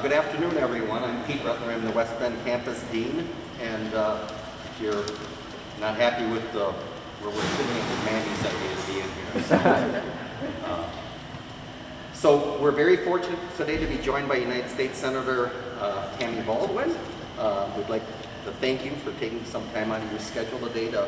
Good afternoon, everyone. I'm Pete Rutler. I'm the West Bend Campus Dean, and if you're not happy with where we're sitting, it's Mandy sent me to be in here. So we're very fortunate today to be joined by United States Senator Tammy Baldwin. We'd like to thank you for taking some time out of your schedule today to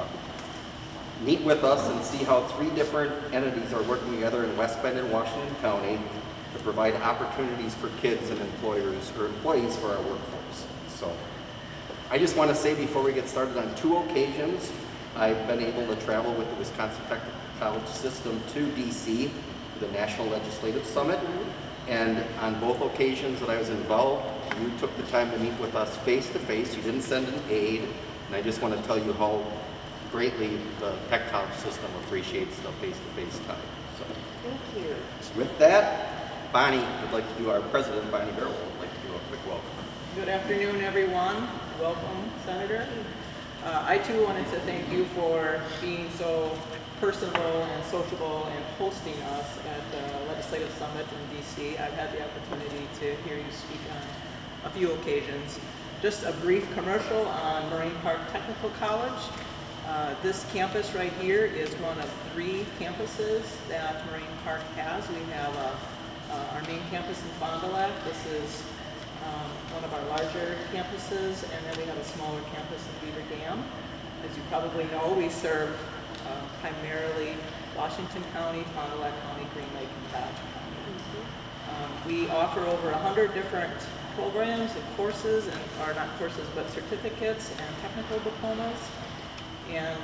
meet with us and see how 3 different entities are working together in West Bend and Washington County to provide opportunities for kids and employers or employees for our workforce. So I just want to say before we get started, on 2 occasions I've been able to travel with the Wisconsin Technical College system to DC for the National Legislative Summit. And on both occasions that I was involved, you took the time to meet with us face to face. You didn't send an aide, and I just want to tell you how greatly the Tech College system appreciates the face-to-face time. So, thank you. With that, Bonnie would like to do, our president, Bonnie Barrow, would like to do a quick welcome. Good afternoon, everyone. Welcome, Senator. I too wanted to thank you for being so personable and sociable and hosting us at the Legislative Summit in DC. I've had the opportunity to hear you speak on a few occasions. Just a brief commercial on Moraine Park Technical College. This campus right here is one of 3 campuses that Moraine Park has. We have our main campus in Fond du Lac. This is one of our larger campuses, and then we have a smaller campus in Beaver Dam. As you probably know, we serve primarily Washington County, Fond du Lac County, Green Lake, and Dodge County. We offer over 100 different programs and courses, or not courses, but certificates and technical diplomas. And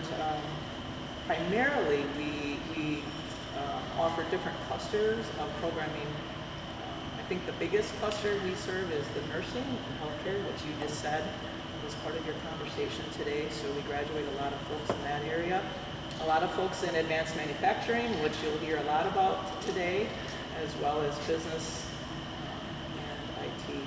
primarily, we offer different clusters of programming. I think the biggest cluster we serve is the nursing and healthcare, which you just said was part of your conversation today. So we graduate a lot of folks in that area. A lot of folks in advanced manufacturing, which you'll hear a lot about today, as well as business and IT.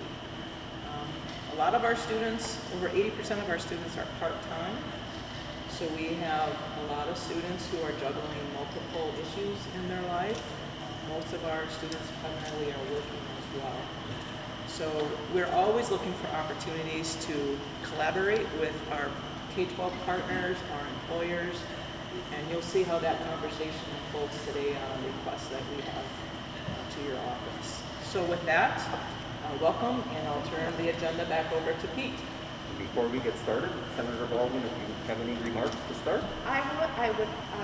A lot of our students, over 80% of our students are part-time. So we have a lot of students who are juggling multiple issues in their life. Most of our students primarily are working as well. So we're always looking for opportunities to collaborate with our K-12 partners, our employers, and you'll see how that conversation unfolds today on requests that we have to your office. So with that, welcome, and I'll turn the agenda back over to Pete. Before we get started, Senator Baldwin, if you have any remarks to start? I would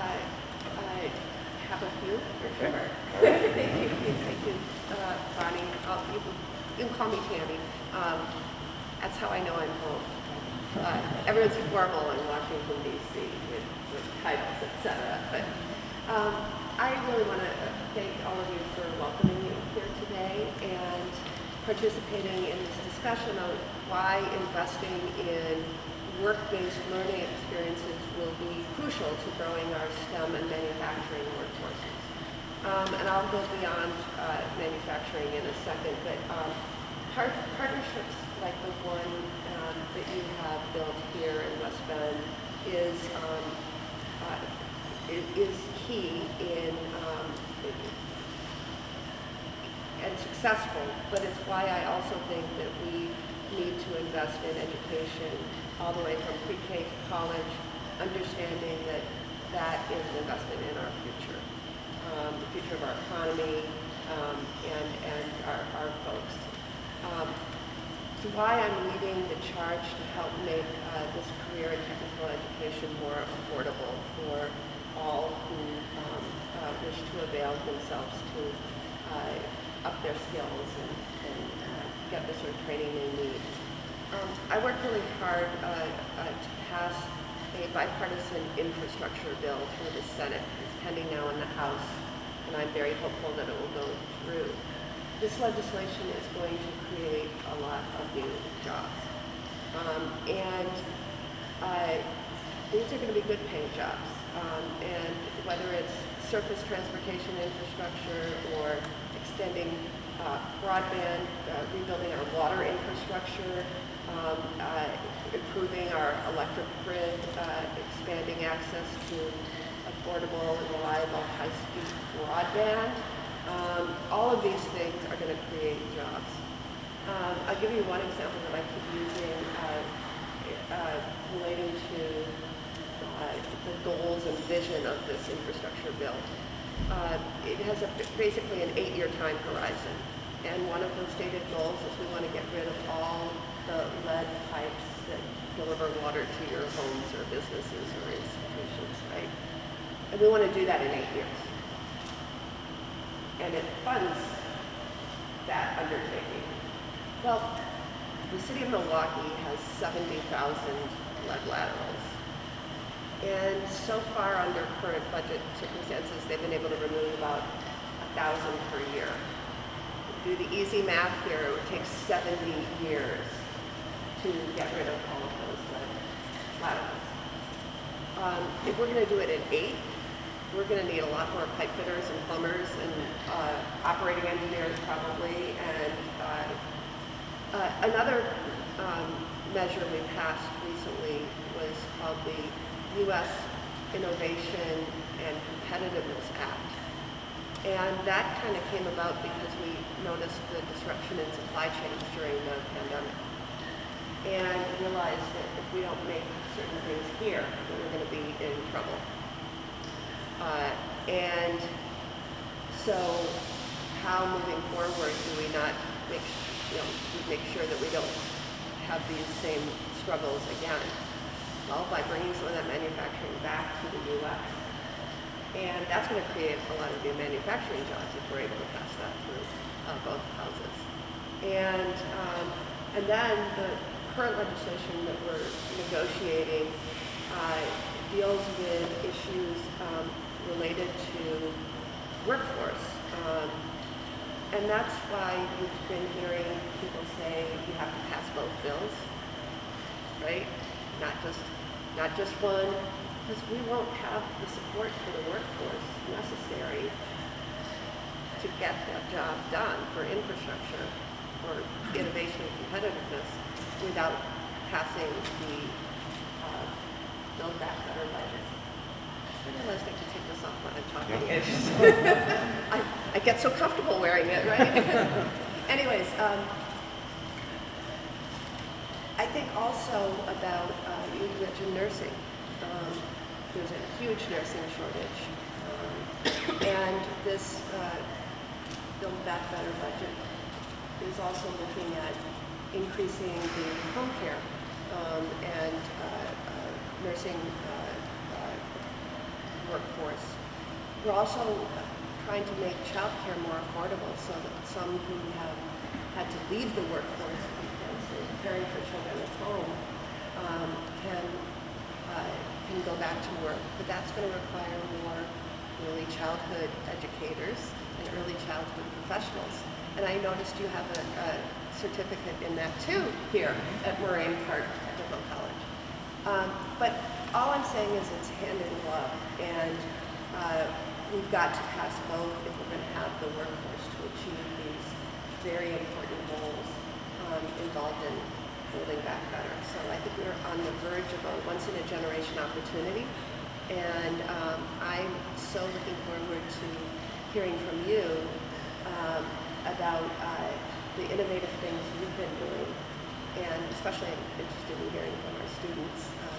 have a few, for okay. sure. Right. Thank you, Bonnie. You can call me Tammy. That's how I know I'm home. Everyone's formal in Washington, D.C. with titles, etc. But I really want to thank all of you for welcoming me here today and participating in this discussion on why investing in work-based learning experiences will be crucial to growing our STEM and manufacturing workforces. And I'll go beyond manufacturing in a second, but partnerships like the one that you have built here in West Bend is key in and successful, but it's why I also think that we need to invest in education all the way from pre-K to college, understanding that that is an investment in our future, the future of our economy and our folks. It's why I'm leading the charge to help make this career in technical education more affordable for all who wish to avail themselves to up their skills and get the sort of training they need. I worked really hard to pass a bipartisan infrastructure bill through the Senate. It's pending now in the House, and I'm very hopeful that it will go through. This legislation is going to create a lot of new jobs. These are going to be good paying jobs. And whether it's surface transportation infrastructure or extending broadband, rebuilding our water infrastructure, improving our electric grid, expanding access to affordable and reliable high-speed broadband. All of these things are going to create jobs. I'll give you one example that I keep using relating to the goals and vision of this infrastructure bill. It has basically an 8-year time horizon. And one of the stated goals is we want to get rid of all the lead pipes that deliver water to your homes or businesses or institutions, right? And we want to do that in 8 years. And it funds that undertaking. Well, the city of Milwaukee has 70,000 lead laterals. And so far, under current budget circumstances, they've been able to remove about 1,000 per year. Do the easy math here, it would take 70 years to get rid of all of those laterals. If we're going to do it in 8, we're going to need a lot more pipe fitters and plumbers and operating engineers probably. And another measure we passed recently was called the U.S. Innovation and Competitiveness Act. And that kind of came about because we noticed the disruption in supply chains during the pandemic. And realized that if we don't make certain things here, that we're going to be in trouble. And so how moving forward do we not make sure that we don't have these same struggles again? Well, by bringing some of that manufacturing back to the U.S. And that's going to create a lot of new manufacturing jobs if we're able to pass that through both houses. And then the current legislation that we're negotiating deals with issues related to workforce. And that's why you've been hearing people say you have to pass both bills, right? Not just one, because we won't have the support for the workforce necessary to get that job done for infrastructure or innovation and competitiveness without passing the Build Back Better budget. I realize I can take this off when I'm talking. I get so comfortable wearing it, right? Anyways, I think also about, you mentioned nursing. There's a huge nursing shortage. And this Build Back Better budget is also looking at increasing the home care and nursing workforce. We're also trying to make child care more affordable so that some who have had to leave the workforce because they're caring for children at home can go back to work. But that's going to require more early childhood educators and early childhood professionals. And I noticed you have a certificate in that too here at Moraine Park Technical College. But all I'm saying is it's hand in glove, and we've got to pass both if we're going to have the workforce to achieve these very important goals involved in building back better. So I think we're on the verge of a once-in-a-generation opportunity, and I'm so looking forward to hearing from you about the innovative things you've been doing, and especially I'm interested in hearing from our students,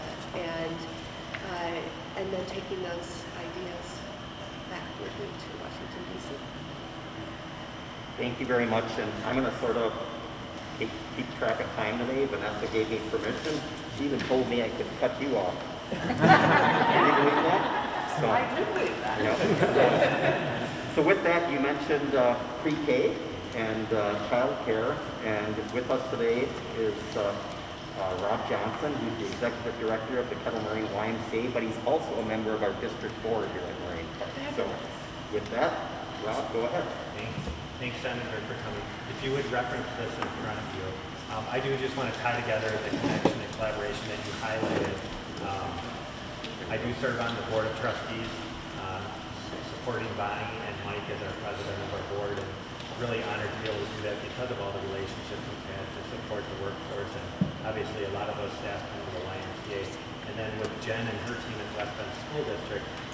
and then taking those ideas back with me to Washington, D.C. Thank you very much, and I'm going to sort of keep track of time today. Vanessa gave me permission. She even told me I could cut you off. Can you believe that? So, I do believe that. Yeah. So with that, you mentioned pre-K and child care, and with us today is Rob Johnson, who's the Executive Director of the Kettle Moraine YMCA, but he's also a member of our district board here at Moraine Park. So with that, Rob, go ahead. Thanks, Senator, for coming. If you would reference this in front of you, I do just want to tie together the connection and collaboration that you highlighted. I do serve on the Board of Trustees, supporting Bonnie and Mike as our president of our board, and really honored to be able to do that because of all the relationships we've had to support the workforce, and obviously a lot of those staff come to the YMCA. And then with Jen and her team at West Bend School District,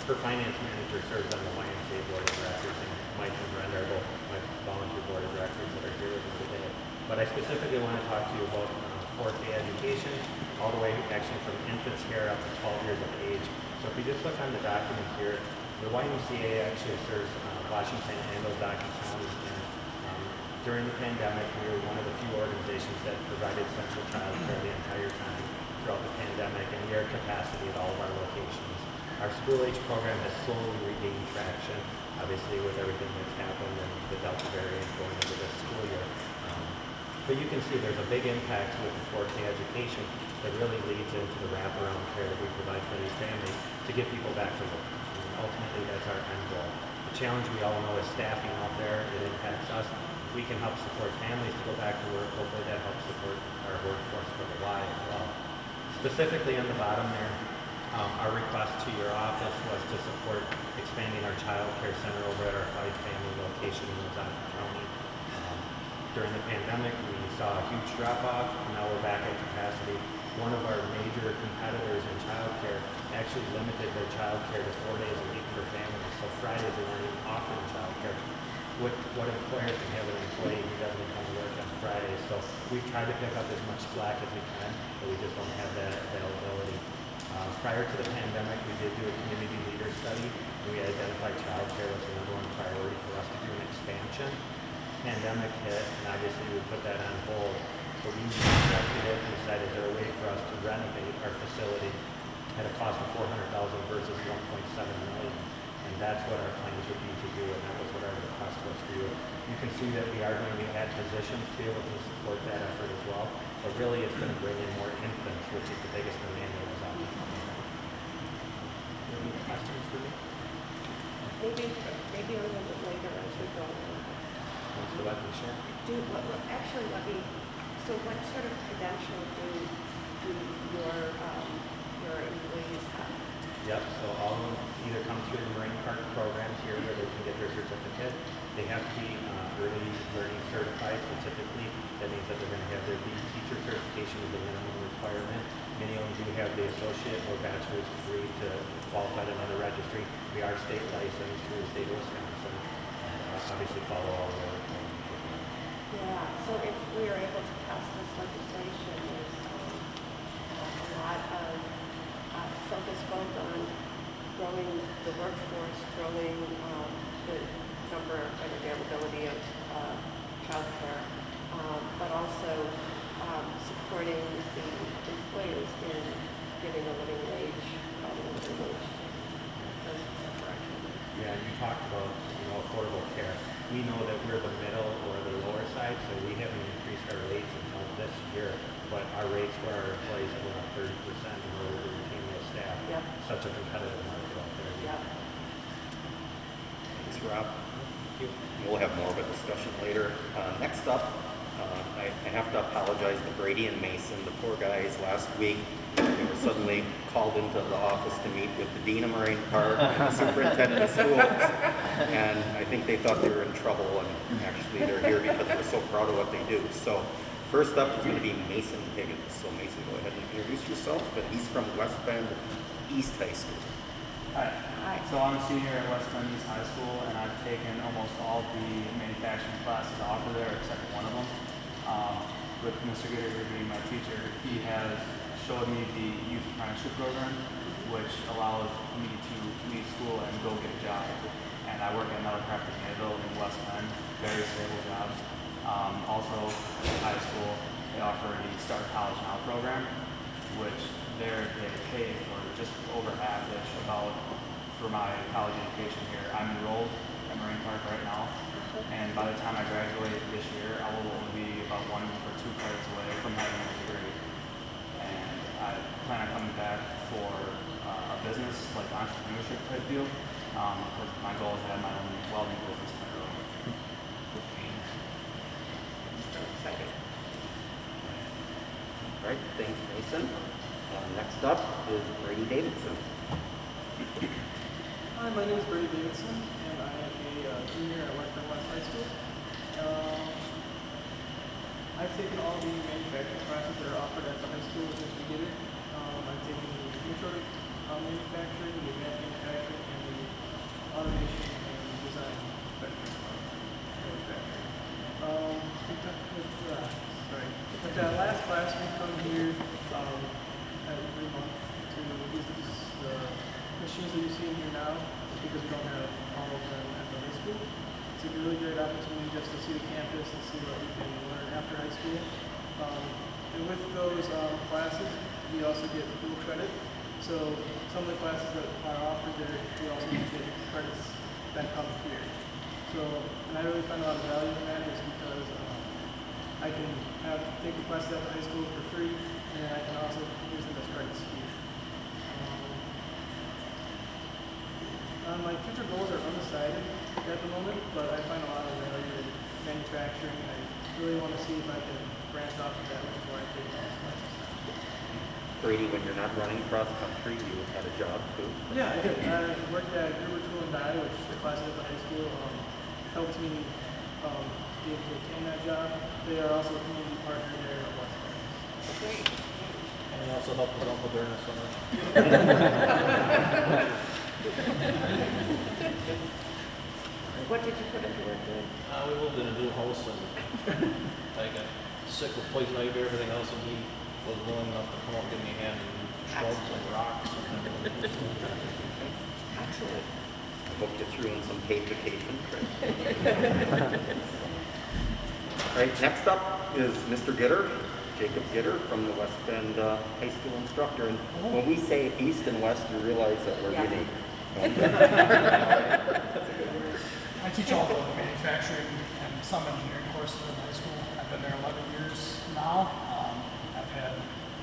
Her finance manager serves on the YMCA board of directors, and Mike and Brenda are both my volunteer board of directors that are here with me today. But I specifically want to talk to you about 4K education, all the way actually from infants care up to 12 years of age. So if you just look on the document here, the YMCA actually serves Washington and Ozaukee counties. And during the pandemic, we were one of the few organizations that provided central child care the entire time throughout the pandemic, and we are at capacity at all of our locations. Our school-age program has slowly regained traction, obviously with everything that's happened and the Delta variant going into this school year. But you can see there's a big impact with the 4K education that really leads into the wraparound care that we provide for these families to get people back to work. And ultimately, that's our end goal. The challenge we all know is staffing out there. It impacts us. If we can help support families to go back to work, hopefully that helps support our workforce for the Y as well. Specifically on the bottom there, our request to your office was to support expanding our child care center over at our 5-family location in Ozaukee County. During the pandemic, we saw a huge drop-off, and now we're back at capacity. One of our major competitors in child care actually limited their child care to 4 days a week for families, so Fridays they weren't even offering child care. What employer can have an employee who doesn't come to work on Fridays? So we've tried to pick up as much slack as we can, but we just don't have that availability. Prior to the pandemic, we did do a community leader study, and we identified child care as the #1 priority for us to do an expansion. Pandemic hit, and obviously we put that on hold. So we rejected it and decided there a way for us to renovate our facility at a cost of $400,000 versus $1.7 million. And that's what our plans would be to do, and that was what our request was to do. You can see that we are going to add positions to be able to support that effort as well. But really it's going to bring in more infants, which is the biggest demand that was out there. Any questions for me? Maybe a little bit later as we go. So let me share. So what sort of credential do your employees have? Yep, so all of them either come through the Moraine Park programs here where they can get their certificate. They have to be early learning certified, so typically that means that they're going to have their lead teacher certification as a minimum requirement. Many of them do have the associate or bachelor's degree to qualify at another registry. We are state licensed through the state of Wisconsin. Obviously follow all the requirements. Yeah, so if we are able to pass this legislation, there's a lot of focus both on growing the workforce, growing the number and availability of child care, but also supporting the employers in giving a living wage, Yeah, you talked about affordable care. We know that we're the middle or the lower side, so we haven't increased our rates until this year, but our rates for our employees have gone up 30% in order to retain those staff. Yep. Such a competitive market out there. Yeah. Thanks, Rob. We'll have more of a discussion later. Next up, I have to apologize to Brady and Mason, the poor guys. Last week, they were suddenly called into the office to meet with the Dean of Moraine Park and the Superintendent of Schools. And I think they thought they were in trouble, and actually they're here because they're so proud of what they do. So first up is going to be Mason Higgins. So Mason, go ahead and introduce yourself. And he's from West Bend East High School. Hi. So I'm a senior at West Bend East High School, and I've taken almost all the manufacturing classes offered there except one of them. With Mr. Gitter being my teacher, he has showed me the youth apprenticeship program, which allows me to leave school and go get a job. And I work at Metal Craft Anvil in West Bend, very stable jobs. Also, in high school, they offer the Start College Now program, which they pay for just over half-ish about for my college education here. I'm enrolled at Moraine Park right now, and by the time I graduate this year, I will only be about 1 or 2 credits away from having a degree. And I plan on coming back for a business, like entrepreneurship type deal, because my goal is to have my own welding business of my own. Second. All right, thanks, Mason. Next up is Brady Davidson. Hi, my name is Brady Davidson, and I am a junior at West Bend West High School. I've taken all the manufacturing classes that are offered at the high school since we did it. I've taken the intro to manufacturing, the advanced manufacturing, and the automation and design manufacturing. With that last class, we come here every month to use the machines that you see in here now, because we don't have all of them at the high school. It's a really great opportunity just to see the campus and see what we can learn after high school. And with those classes, we also get dual credit. So some of the classes that are offered there, we also get credits that come here. So, and I really find a lot of value in that, is because I can take the classes at the high school for free, and I can also use them as credits here. My future goals are undecided at the moment, but I find a lot of value in manufacturing. I really want to see if I can branch off of that, which is why I take those classes. Brady, when you're not running cross country, you had a job too? Yeah, I did. I worked at Gruber Tool and Die, which the classes at the high school helped me be able to obtain that job. They are also a community partner there at West Point. Great. And we also helped put on Moderna summer. What did you put into work doing? We moved in a new house and I got sick with poison ivy and everything else, and he was willing enough to come out and give me a hand and shrubs and rocks and everything. Excellent. I hope you threw in some paid vacation trips. All right, next up is Mr. Gitter, Jacob Gitter from the West Bend High School instructor. And when we say east and west, you realize that we're unique. I teach all the manufacturing and some engineering courses in high school. I've been there 11 years now. I've had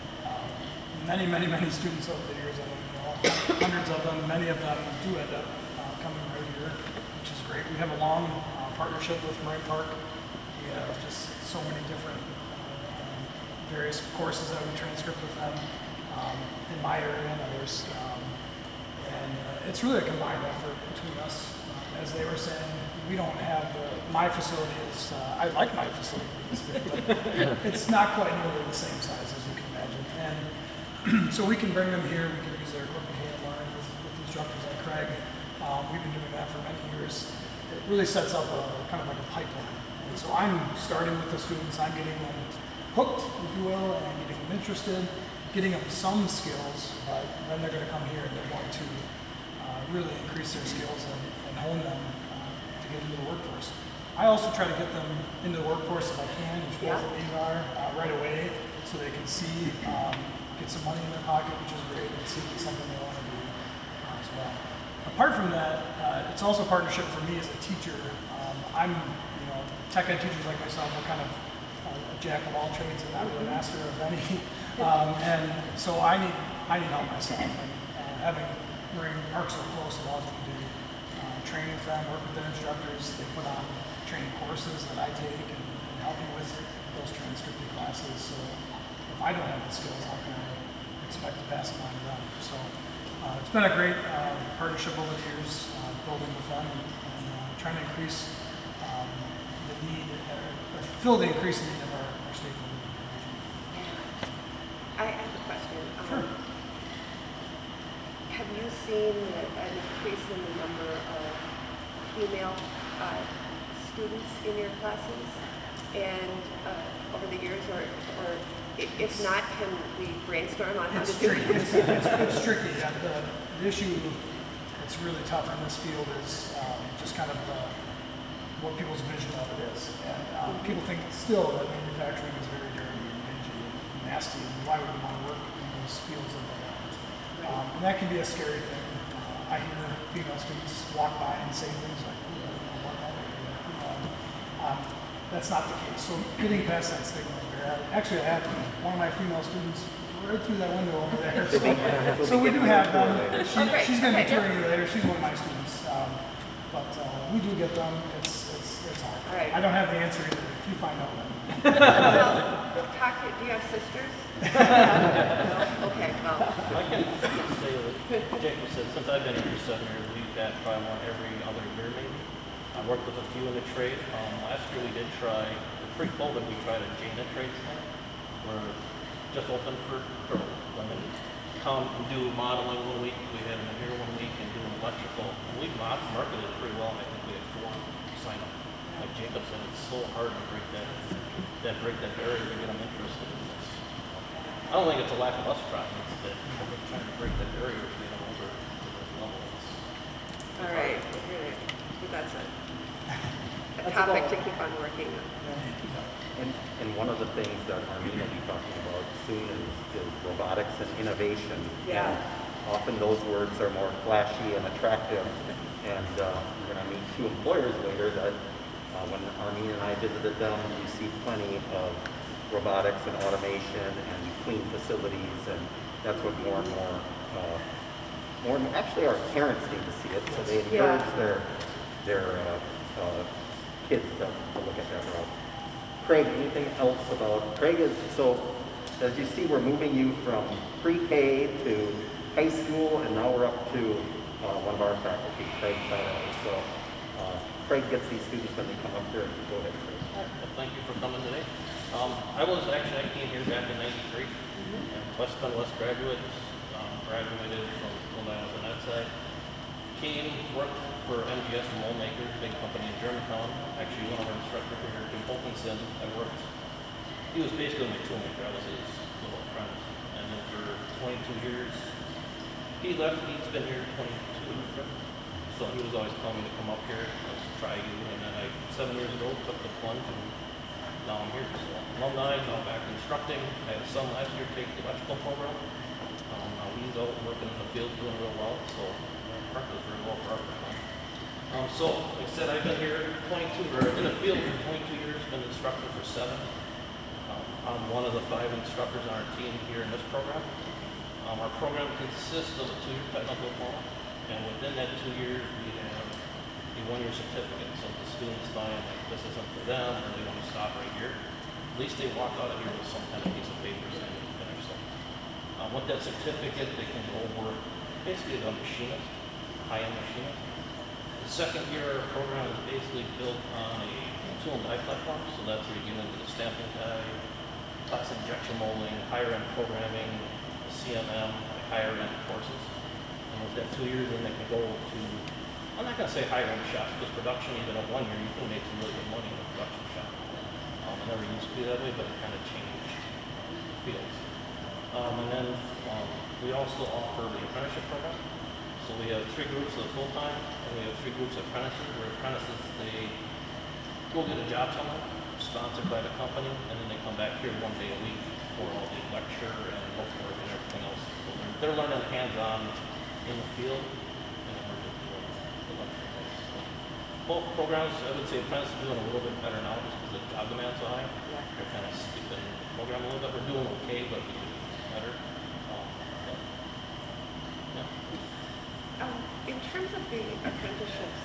many students over the years. I don't know, hundreds of them. Many of them do end up coming right here, which is great. We have a long partnership with Moraine Park. We have just so many different various courses that we transcript with them in my area and others. It's really a combined effort between us. As they were saying, we don't have my facility is, I like my facility, but it's not quite nearly the same size as you can imagine. And so we can bring them here, we can use their equipment here and learn with instructors like Craig. We've been doing that for many years. It really sets up kind of like a pipeline. And so I'm starting with the students, I'm getting them hooked, if you will, and getting them interested, getting them some skills, but then they're going to come here and they're going to really increase their skills and hone them to get into the workforce. I also try to get them into the workforce if I can, which both of these are, right away, so they can see, get some money in their pocket, which is great, and see if it's something they want to do as well. Apart from that, it's also a partnership for me as a teacher. I'm, tech ed teachers like myself are kind of a jack of all trades and not really a master of any, and so I need help myself. And having Moraine Park so close allows me to train with them, work with their instructors. They put on training courses that I take and help me with those transcripted classes. So if I don't have the skills, how can I expect to pass them on to them? So it's been a great partnership over the years, building with them and trying to increase the need, or fill the increasing need of our state. I have a question. Sure. Have you seen an increase in the number of female students in your classes, and over the years, or if not, can we brainstorm on how to do it? It's tricky. Yeah, the issue that's really tough in this field is just kind of what people's vision of it is. And people think still that manufacturing is very dirty and dingy and nasty, and why would we want to work in those fields of the and that can be a scary thing. I hear female students walk by and say things like, "Ooh, I don't know what that is." That's not the case. So getting past that stigma there. Actually, I have one of my female students right through that window over there. So we do have them. She's going to be touring you later. She's one of my students. But we do get them. It's hard. All right. I don't have the answer either. If you find out then. Do you have sisters? No? Okay, well. I can say what Jacob said, since I've been here for 7 years, we've got probably one every other year maybe. I worked with a few in the trade. Last year we did try, pre-COVID we tried a Jana trade center. We're just open for girls, women. come and do modeling 1 week. We had them here 1 week and doing electrical. And we marketed it pretty well. I think we had 4 sign up. Like Jacob said, it's so hard to break that barrier to get them interested in this. I don't think it's a lack of us trying. It's that we're trying to break that barrier to get them over to this level. All right, that's a topic to keep on working on. And one of the things that Armin will be talking about soon is robotics and innovation. Yeah. And often those words are more flashy and attractive. And we're going to meet 2 employers later that when Armin and I visited them, we see plenty of robotics and automation and clean facilities, and that's what more and more, actually our parents need to see it, so they encourage their kids to look at that route. Craig, anything else about, Craig is, so as you see, we're moving you from pre-K to high school, and now we're up to one of our faculty, Craig Farrell. So Craig gets these students when they come up here. Go ahead, Craig. Well, thank you for coming today. I came here back in '93, and West graduate, graduated from when I was on that side. Came, worked for MGS Moldmaker, big company in Germantown. Actually, one of our instructors here, Jim Wilkinson, he was basically my toolmaker. I was his little apprentice. And then for 22 years, he left. He's been here 22. So he was always telling me to come up here, let's try you. And then 7 years ago, took the plunge, and now I'm here. So alumni, now back instructing. I had a son last year take the electrical program. Now he's out working in the field, doing real well. So Park does very well for our family. So, like I said, I've been here in the field for 22 years, been an instructor for 7. I'm one of the 5 instructors on our team here in this program. Our program consists of a 2-year technical diploma, and within that 2 years, we have a 1-year certificate. So if the students find like this isn't for them, or they want to stop right here, at least they walk out of here with some kind of piece of paper saying they finished something. With that certificate, they can go work basically as a machinist, high-end machinist. The second year program is basically built on a tool and die platform, so that's where you get into the stamping die, glass injection molding, higher-end programming, CMM, higher-end courses. And with that 2 years, then they can go to, I'm not going to say higher-end shops, because production, even at 1 year, you can make some really good money in a production shop. It never used to be that way, but it kind of changed fields. And then we also offer the apprenticeship program. So we have 3 groups of full-time, and we have 3 groups of apprentices, where apprentices, they go get a job somewhere, sponsored by the company, and then they come back here 1 day a week for all the lecture and book work and everything else. So they're learning hands-on in the field, and then we're just doing the lecture things. So both programs, I would say apprentices are doing a little bit better now, just because the job demand's so high. They're kind of skipping the program a little bit. We're doing okay, but we could do better. In terms of the apprenticeships,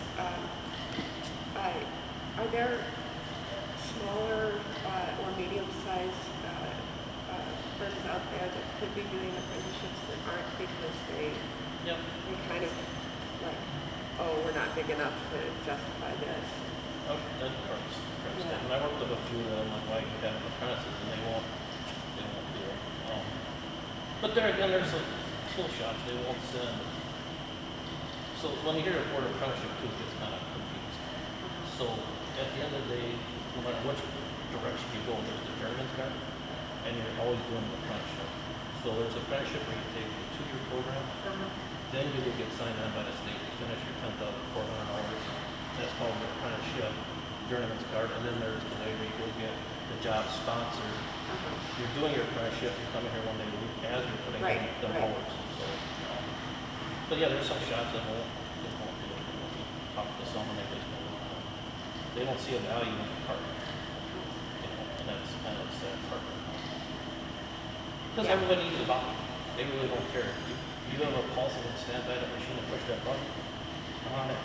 are there smaller or medium-sized firms out there that could be doing apprenticeships that aren't because they kind of like, oh, we're not big enough to justify this? Oh, that's correct. And I worked with a few of them, like why you have apprentices, and they won't do it. But there again, there's some tool shops, they won't send. So when you hear the word apprenticeship too, it gets kind of confused. So at the end of the day, no matter which direction you go, there's the journeyman's guide, and you're always doing an apprenticeship. So there's apprenticeship where you take a 2-year program, then you will get signed on by the state to finish your 10,400 hours. That's called the apprenticeship journeyman's card, and then there's the way where you go get the job sponsored. You're doing your apprenticeship, you're coming here 1 day a week as you're putting in the hours. So, but yeah, there's some shops that won't do it. Talk to some and they just they don't see a value in the part. And that's kind of the sad part. Because everybody needs a value. They really don't care. You have a pulse and stand by the machine and push that button. Come on in.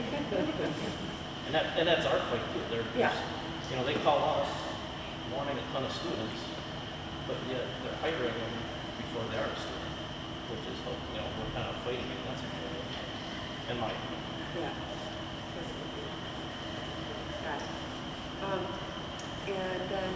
And that's our fight too. They call us wanting a ton of students, but yet they're hiring them before they are a student. Which is, we're kind of fighting against each other, in my opinion. Yeah. Got it. And then,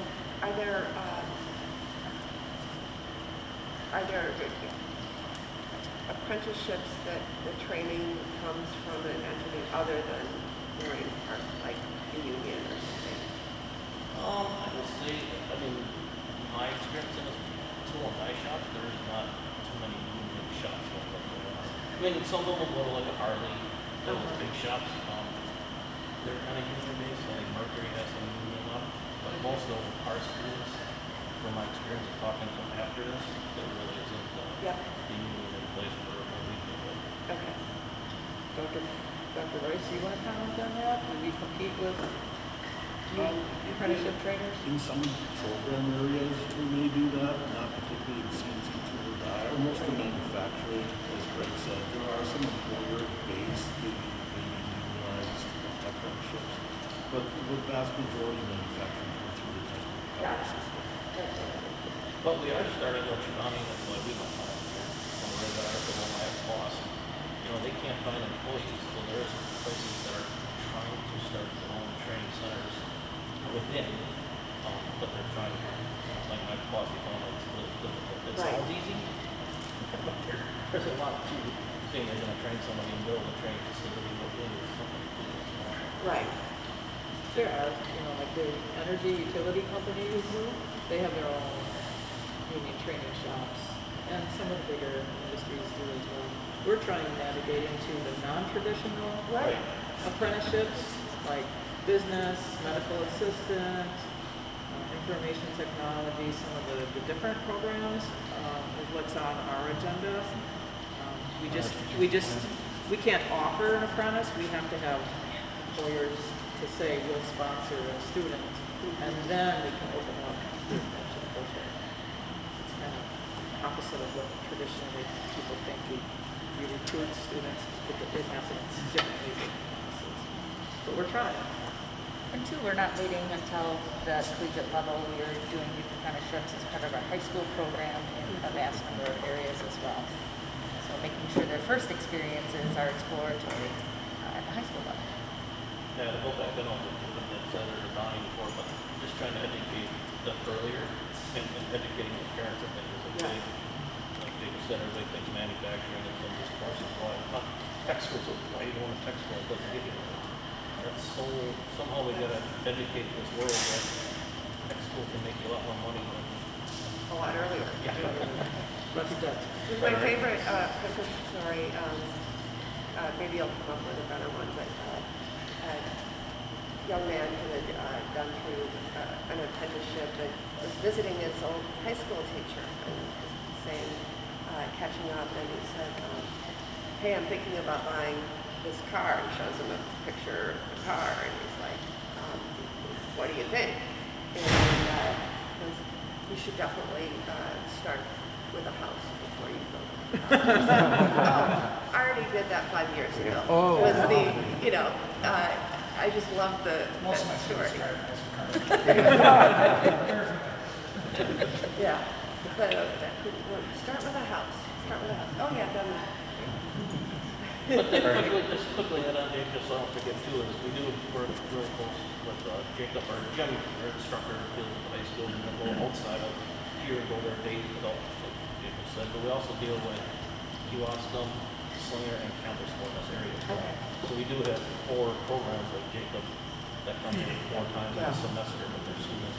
apprenticeships that the training comes from an entity other than Moraine Park, like a union or something? I would say, I mean, my experience in a tool and die shop, there's not too many union shops like that there are. I mean, some of them will go to like a Harley, those big shops. They're kind of union based, like Mercury has some union up, but most of our schools, from my experience of talking to them after this, there really isn't the union in place for what we do. Okay. Dr. Rice, do you want to comment on that? Do we compete with apprenticeship trainers? In some program areas, we may do that, not particularly in CNC tool or die, or most of the manufacturing, as Greg said. There are some employer-based, maybe unionized apprenticeships, but the vast majority of manufacturing comes through the technical system. But we are starting what you're running, that's why we don't have here. When we read the article on my boss, you know, they can't find employees, so there's places that are trying to start their own training centers within, but they're trying to, like my boss, he found it's really difficult. It sounds easy, but there's a lot to saying they're going to train somebody and build a training facility within something. Right. There are, you know, like the energy utility companies, they have their own union training shops, and some of the bigger industries do as well. We're trying to navigate into the non-traditional apprenticeships, like business, medical assistant, information technology, some of the different programs is what's on our agenda. We can't offer an apprentice. We have to have employers to say we'll sponsor a student, and then we can open up the apprenticeship program. It's kind of opposite of what traditionally people think. We recruit students. It happens differently than classes. But we're trying. And two, we're not waiting until the collegiate level. We are doing youth apprenticeships as part of our high school program in a vast number of areas as well. So making sure their first experiences are exploratory at the high school level. Yeah, to go back, I don't think that Senator Donnie before, but just trying to educate them earlier and educating the parents, I think, is a big, like David said, everybody thinks manufacturing and some of these courses, well, tech schools, why you want a tech school? It doesn't give you anything. That's so, somehow we gotta educate this world that tech school can make you a lot more money than A lot earlier. Lucky Dutch. My favorite, sorry, maybe I'll come up with a better one, but a young man who had gone through an apprenticeship and was visiting his old high school teacher and saying, catching up, and he said, hey, I'm thinking about buying this car, and shows him a picture of the car, and he's like, what do you think? And you should definitely start with a house before you build a car. I already did that 5 years ago. Oh. Was the, you know, I just love the Most of my story. students drive nicer cars. Yeah, but start with a house. Start with a house. Oh yeah, done that. But then quickly head on, Jake, just so I don't forget too, is we do work real close with Jacob, our gym, our instructor, deals with the high school, and then go outside of here, go their days without, like Jacob said, but we also deal with Kewaskum, Slinger, and Campbell Sport in this area. Okay. So we do have 4 programs like Jacob that come in 4 times in a semester with their students.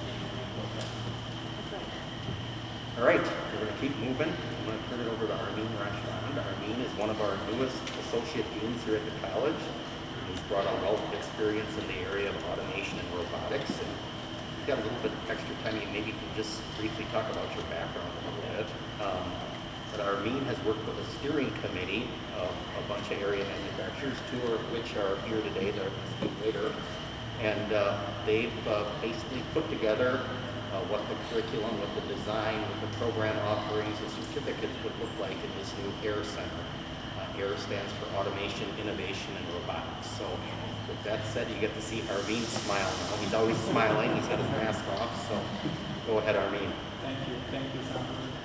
All right, we're going to keep moving. I'm going to turn it over to Armin Rashland. Armin is one of our newest associate deans here at the college. He's brought a wealth of experience in the area of automation and robotics. And you've got a little bit of extra time. Maybe you can just briefly talk about your background a little bit. But Armin has worked with a steering committee of a bunch of area manufacturers, 2 of which are here today. They'll speak later. And they've basically put together what the curriculum, what the design, what the program offerings and certificates would look like in this new AIR Center. AIR stands for Automation, Innovation, and Robotics. So with that said, you get to see Armin smile now. He's always smiling. He's got his mask off. So go ahead, Armin. Thank you, Senator.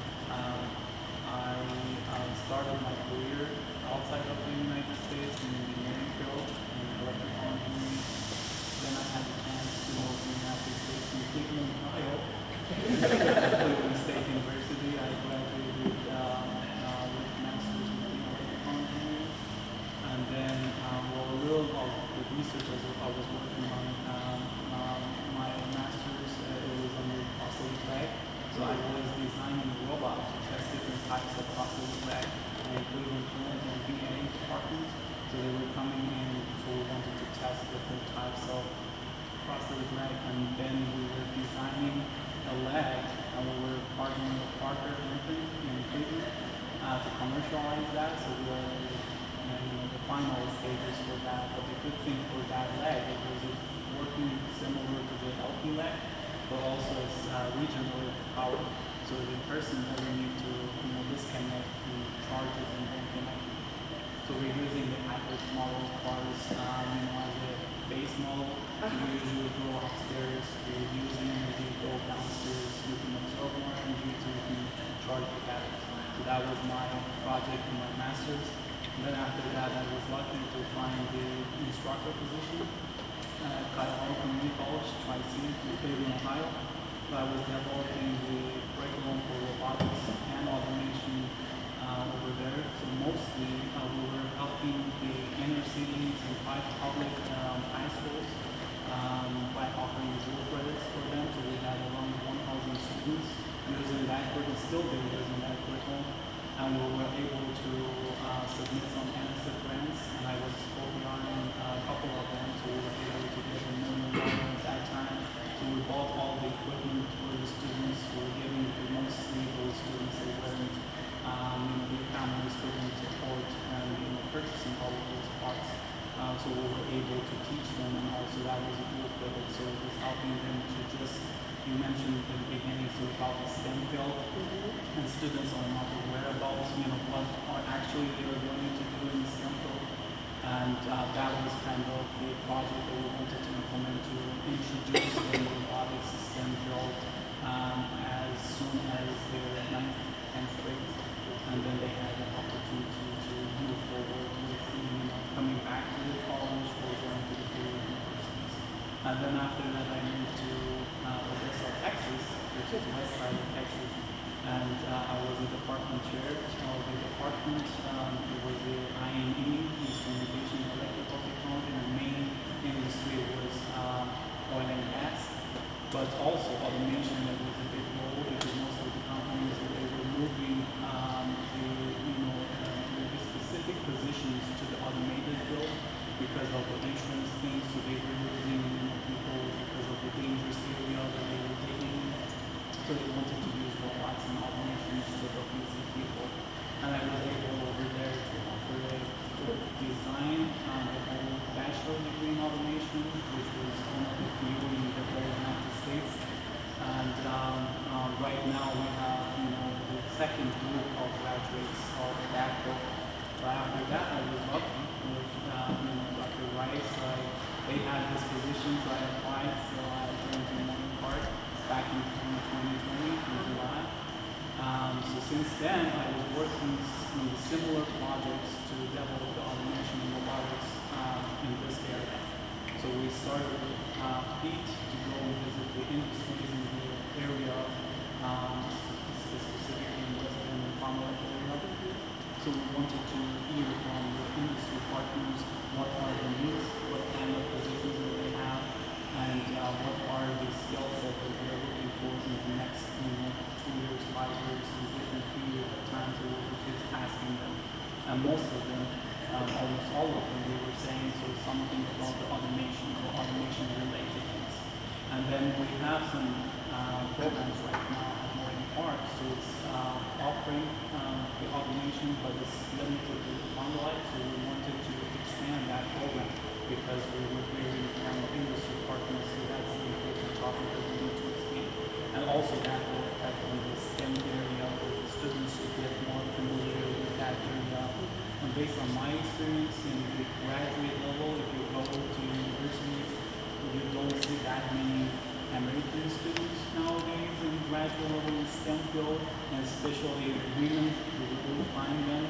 I started my career outside of the United States in the engineering field in electrical engineering. Then I had the chance to move to the United States in Cleveland, Ohio. Cleveland State University. I graduated with master's degree So I was designing robots to test different types of prosthetic leg and including fluent and VA departments. So they were coming in, so we wanted to test different types of prosthetic leg, and then we were designing a leg, and we were partnering with Parker Infant in Cleveland to commercialize that. So we were in the final stages for that. But the good thing for that leg is it's working similar to the LP leg, but also it's regionally powered. So the person doesn't need to disconnect the charges and then connect. So we're using the hybrid model cars as a base model. We usually go upstairs, we're using the go downstairs, you can absorb more energy so you can charge the batteries. So that was my project in my master's. And then after that, I was lucky to find the instructor position at Cuyahoga Community College, Tri-C, in Cleveland, Ohio. So I was developing the curriculum for robotics and automation over there. So mostly we were helping the inner cities and public high schools by offering dual credits for them. So we had around 1,000 students using that curriculum, still been using that curriculum. And we were able to submit some NSF grants, and I was working on a couple of them, so we were able to get $1 million at that time. So we bought all the equipment for the students. We were giving mostly those students they weren't, the families couldn't afford purchasing all of those parts. So we were able to teach them, and also that was a dual credit. So it was helping them to just, you mentioned in the beginning, so about the STEM field, and students are not aware about, what are actually they are going to do in the STEM field. And that was kind of the project that we wanted to implement to introduce the robotics STEM field as soon as their 9th, 10th grade. And then they had an opportunity to move forward with coming back to the college or going to the universities. And then after that, I moved to Odessa, Texas, which is west side of Texas. And I was the department chair of the department. It was the INE, Instrumentation and Electrical Technology. The main industry was oil and gas, but also automation that was a big role because most of the companies they were moving the specific positions to the automated field because of the insurance things. So they were losing people because of the dangerous area that they were taking. So they wanted to use robots and automation instead of using people. And I was able over there to offer a design the whole bachelor degree in automation, which was one of the few in the whole United States. And right now we have the second group of graduates of that group. But after that, I was lucky with Dr. Rice. They had this position, so I applied. So I joined the Moraine Park back in 2020 in July. So since then, I was working on similar projects to develop the automation and robotics in this area. So we started with Pete to go and visit the industries in the area, specifically in West Bend and Farmland area. So we wanted to hear from the industry partners what are the needs, what kind of positions do they have, and what are the skill sets that they're looking for in the next 2 years, 5 years, in different period of time. So we were just asking them. And most of them, almost all of them, they were saying something about the automation or automation related things. And then we have some programs right now at Moraine Park. So it's offering the automation, but it's limited to the Fond-du-Lac. So we wanted to expand that program because we were hearing from industry partners. So that's the important topic that we need to expand. And also that will affect on the STEM area for the students to get more familiar with that area. And based on my experience in the graduate level, if you go to universities, you don't see that many American students nowadays in graduate level in STEM field, and especially women, you will find them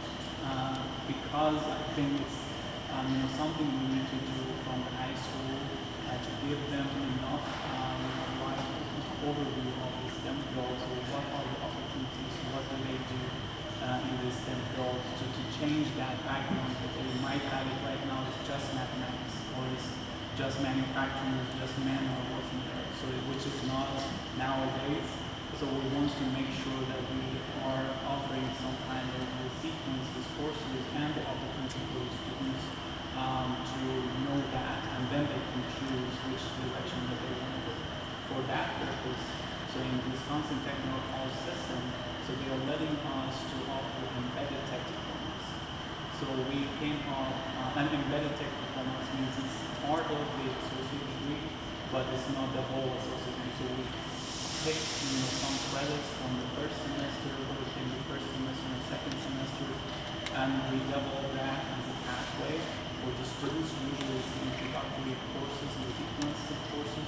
because I think it's something we need to do from the high school to give them enough like overview of the STEM field. So what are the opportunities? What do they do in the STEM field to change that background that they might have it right now? It's just mathematics, or it's just manufacturing, just men are working there. So which is not nowadays. So we want to make sure that we are offering some kind of sequences, courses, and the opportunity for the students to know that, and then they can choose which direction that they want to go. For that purpose, so in the Wisconsin Technical College system, so they are letting us to offer embedded tech diplomas. So we came up, an embedded tech diplomas means it's part of the associate degree, but it's not the whole associate degree. So we pick some credits from the first semester, or in the first semester and second semester, and we develop that as a pathway for the students. Usually it's introductory courses and sequence courses,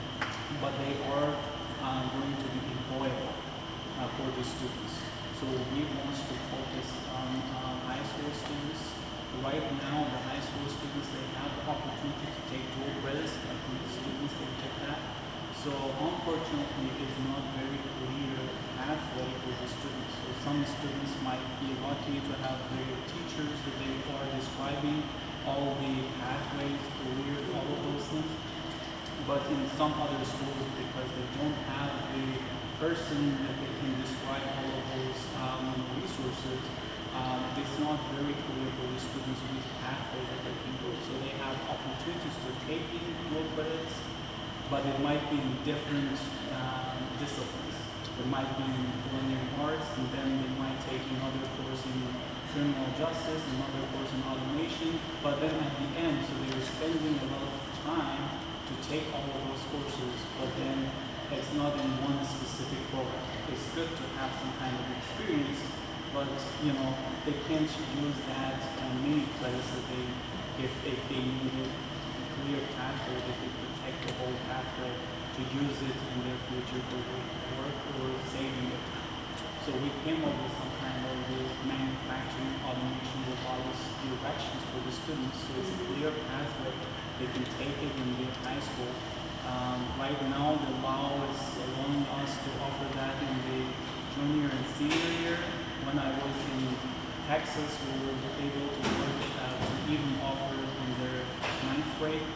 but they are going to be employable for the students. So we want to focus on high school students. Right now, the high school students, they have the opportunity to take dual credits. I think the students can take that. So unfortunately, it's not very clear pathway for the students. So some students might be lucky to have their teachers that they are describing all the pathways, career, all of those things. But in some other schools, because they don't have a person that they can describe all of those resources, it's not very clear for the students which pathway that they can go. So they have opportunities to take in dual credits, but it might be in different disciplines. It might be in culinary arts, and then they might take another course in criminal justice, another course in automation, but then at the end, so they're spending a lot of time to take all of those courses, but then it's not in one specific program. It's good to have some kind of experience, but they can't use that many credits that they, if they needed a clear pathway, that they could take the whole pathway to use it in their future for work or saving it. So we came up with some kind of manufacturing, automation, robotics directions for the students. So it's a clear pathway. They can take it in their high school. Right now, the law is allowing us to offer that in the junior and senior year. When I was in Texas, we were able to work to even offer in their 9th grade.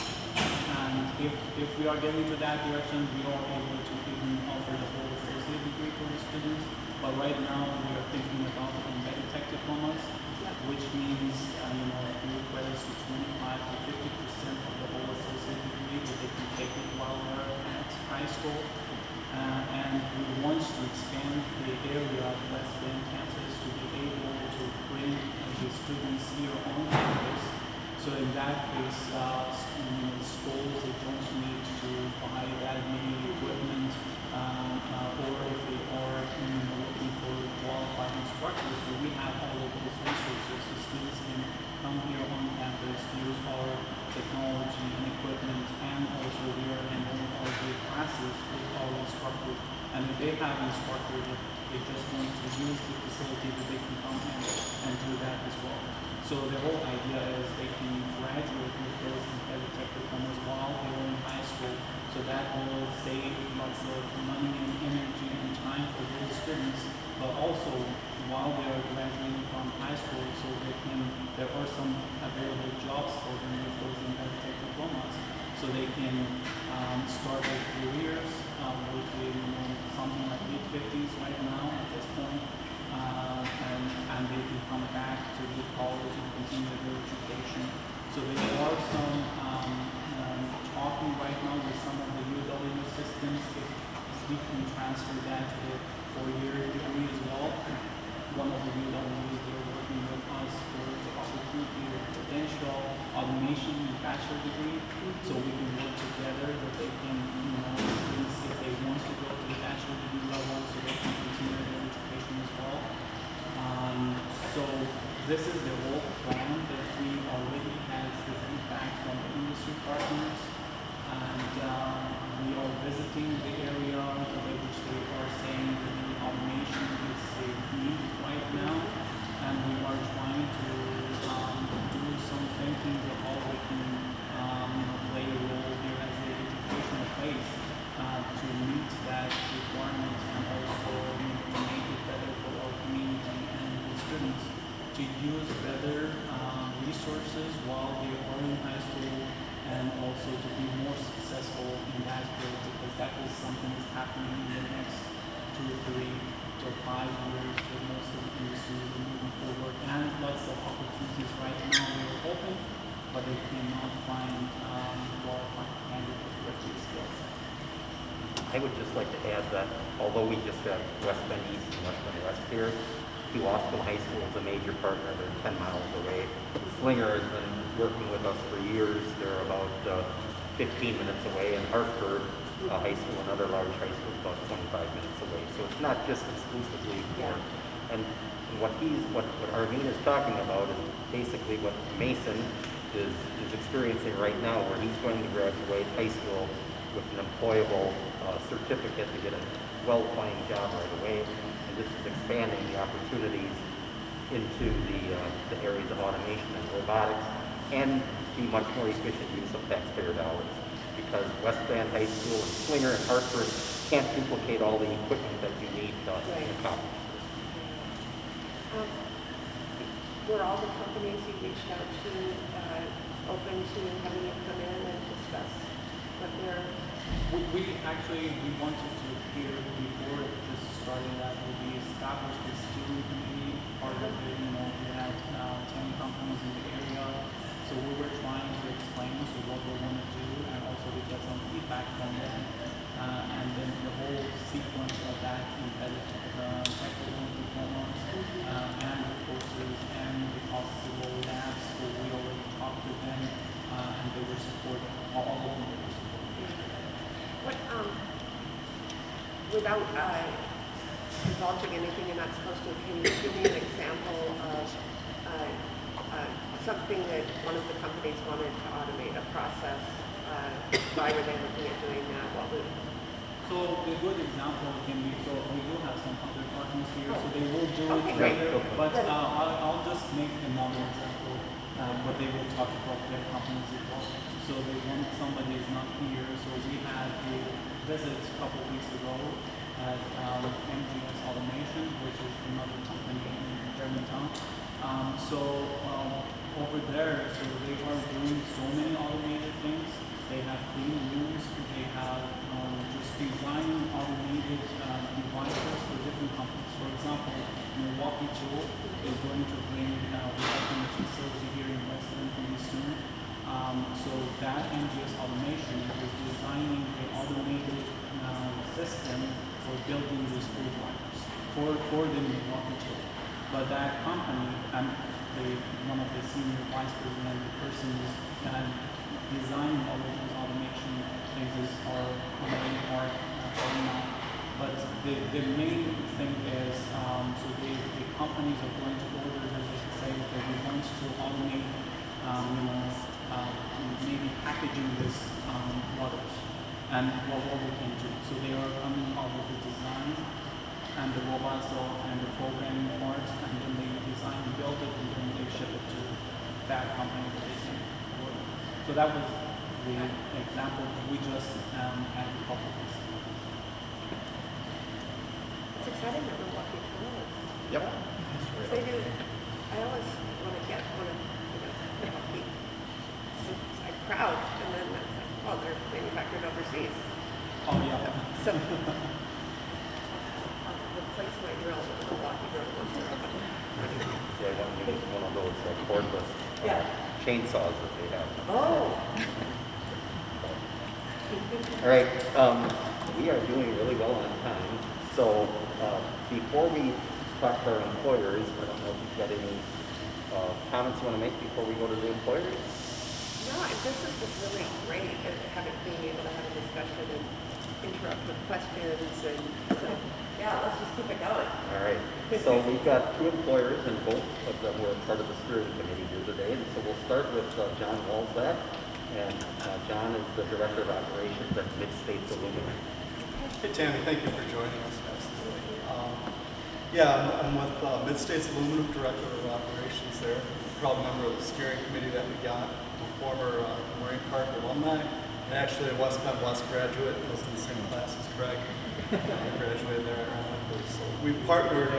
And if we are getting to that direction, we are able to even offer the whole associate degree for the students. But right now, we are thinking about embedded tech diplomas, which means a few credits to 25 to 50% of the whole associate degree that they can take it while they're at high school. And we want to expand the area of lesbian campus to be able to bring the students here on campus. So in that case, schools, they don't need to buy that many equipment, or if they are looking for qualified instructors, so we have all of those resources. The students can come here on campus, use our technology and equipment, and also we are handling all the classes with our instructors. And if they have instructors, they just want to use the facility, that they can come in and do that as well. So the whole idea is they can graduate with those embedded tech diplomas while they're in high school. So that will save lots of money and energy and time for those students, but also while they are graduating from high school, so there are some available jobs for them with those embedded tech diplomas. So they can start their careers with something like mid-50s right now at this point. And they can come back to the college and continue their education. So there are some talking right now with some of the UW systems if we can transfer that to the 4-year degree as well. One of the UWs, they're working with us for the opportunity of potential automation bachelor degree. So we can work together that they can, students, if they want to go to the bachelor degree level, so they can continue their education as well. So this is the whole plan that we already have the feedback from the industry partners, and we are visiting the area which they are saying that the automation is a need right now, and we are trying to do some thinking of how we can play a role here as the educational place to meet that requirement, and also to make it better for our community and the students to use better resources while they are in high school, and also to be more successful in that field, because that is something that's happening in the next 2, 3 to 5 years with most of the industry moving forward. And lots of opportunities right now they're open, but they cannot find qualified candidates with these skills. I would just like to add that although we just have West Bend East and West Bend West here, Kewaskum High School is a major partner. They're 10 miles away. Slinger has been working with us for years. They're about 15 minutes away, and Hartford High School, another large high school, is about 25 minutes away. So it's not just exclusively for, and what Arvin is talking about is basically what Mason is experiencing right now, where he's going to graduate high school with an employable certificate to get a well-paying job right away. And this is expanding the opportunities into the areas of automation and robotics, and be much more efficient use of taxpayer dollars. Because West Bend High School and Slinger and Hartford can't duplicate all the equipment that you need to accomplish this. Were all the companies you reached out to open to having you come in and discuss what their... We wanted to hear before just starting that we established a steering committee. Part of it, we had 10 companies in the area. So we were trying to explain what we want to do and also to get some feedback from them. And then the whole sequence of that embedded the technical diplomas and the courses and the possible labs. So we already talked to them and they were supportive. All of them were supportive. Without divulging anything you're not supposed to, can you give me an example of something that one of the companies wanted to automate a process? Why were they looking at doing that? So a good example can be, so we do have some other partners here, so they will do it great. later, but I'll just make another example, but they will talk about their companies as well. So they want somebody is not here, so we had a visit a couple of weeks ago at MGS Automation, which is another company in Germantown. Over there, so they are doing so many automated things. They have clean rooms, they have just designing automated devices for different companies. For example, Milwaukee Tool is going to bring we open a facility here in West Bend pretty soon. So that MGS Automation is designing an automated system for building the screwdrivers for the Milwaukee Tool. But that company, one of the senior vice president, the person who's designing all of those automation things are Moraine part now. But the main thing is, so the companies are going to order, they say that we want to automate, maybe packaging this waters and what we can do. So they are coming up with the design and the robots and the programming parts, and then they design and build it, and then they ship it to that company that they can order. So that was the example we just had a couple of weeks ago. It's exciting that we're walking through it. Yep. They do. I always want to get one of Milwaukee. It's like proud, and then that's like, oh, they're manufactured overseas. Oh yeah. So replace my drill with a Milwaukee drill. Yeah, I want to use one of those cordless chainsaws that they have. Oh. All right, we are doing really well on time. So before we talk to our employers, I don't know if you've got any comments you want to make before we go to the employers? No, this is just really great, being able to have a discussion and interrupt with questions, and so, yeah, let's just keep it going. All right, so we've got two employers, and both of them were part of the steering committee here today, and so we'll start with John Walzak, and John is the Director of Operations at Mid-States Aluminum. Hey Tammy, thank you for joining us. I'm with Mid-States Aluminum, Director of Operations there. Proud member of the steering committee that we got. I'm a former Moraine Park alumni, and actually a West Bend West graduate. I was in the same class as Craig. I graduated there, I remember. So we partnered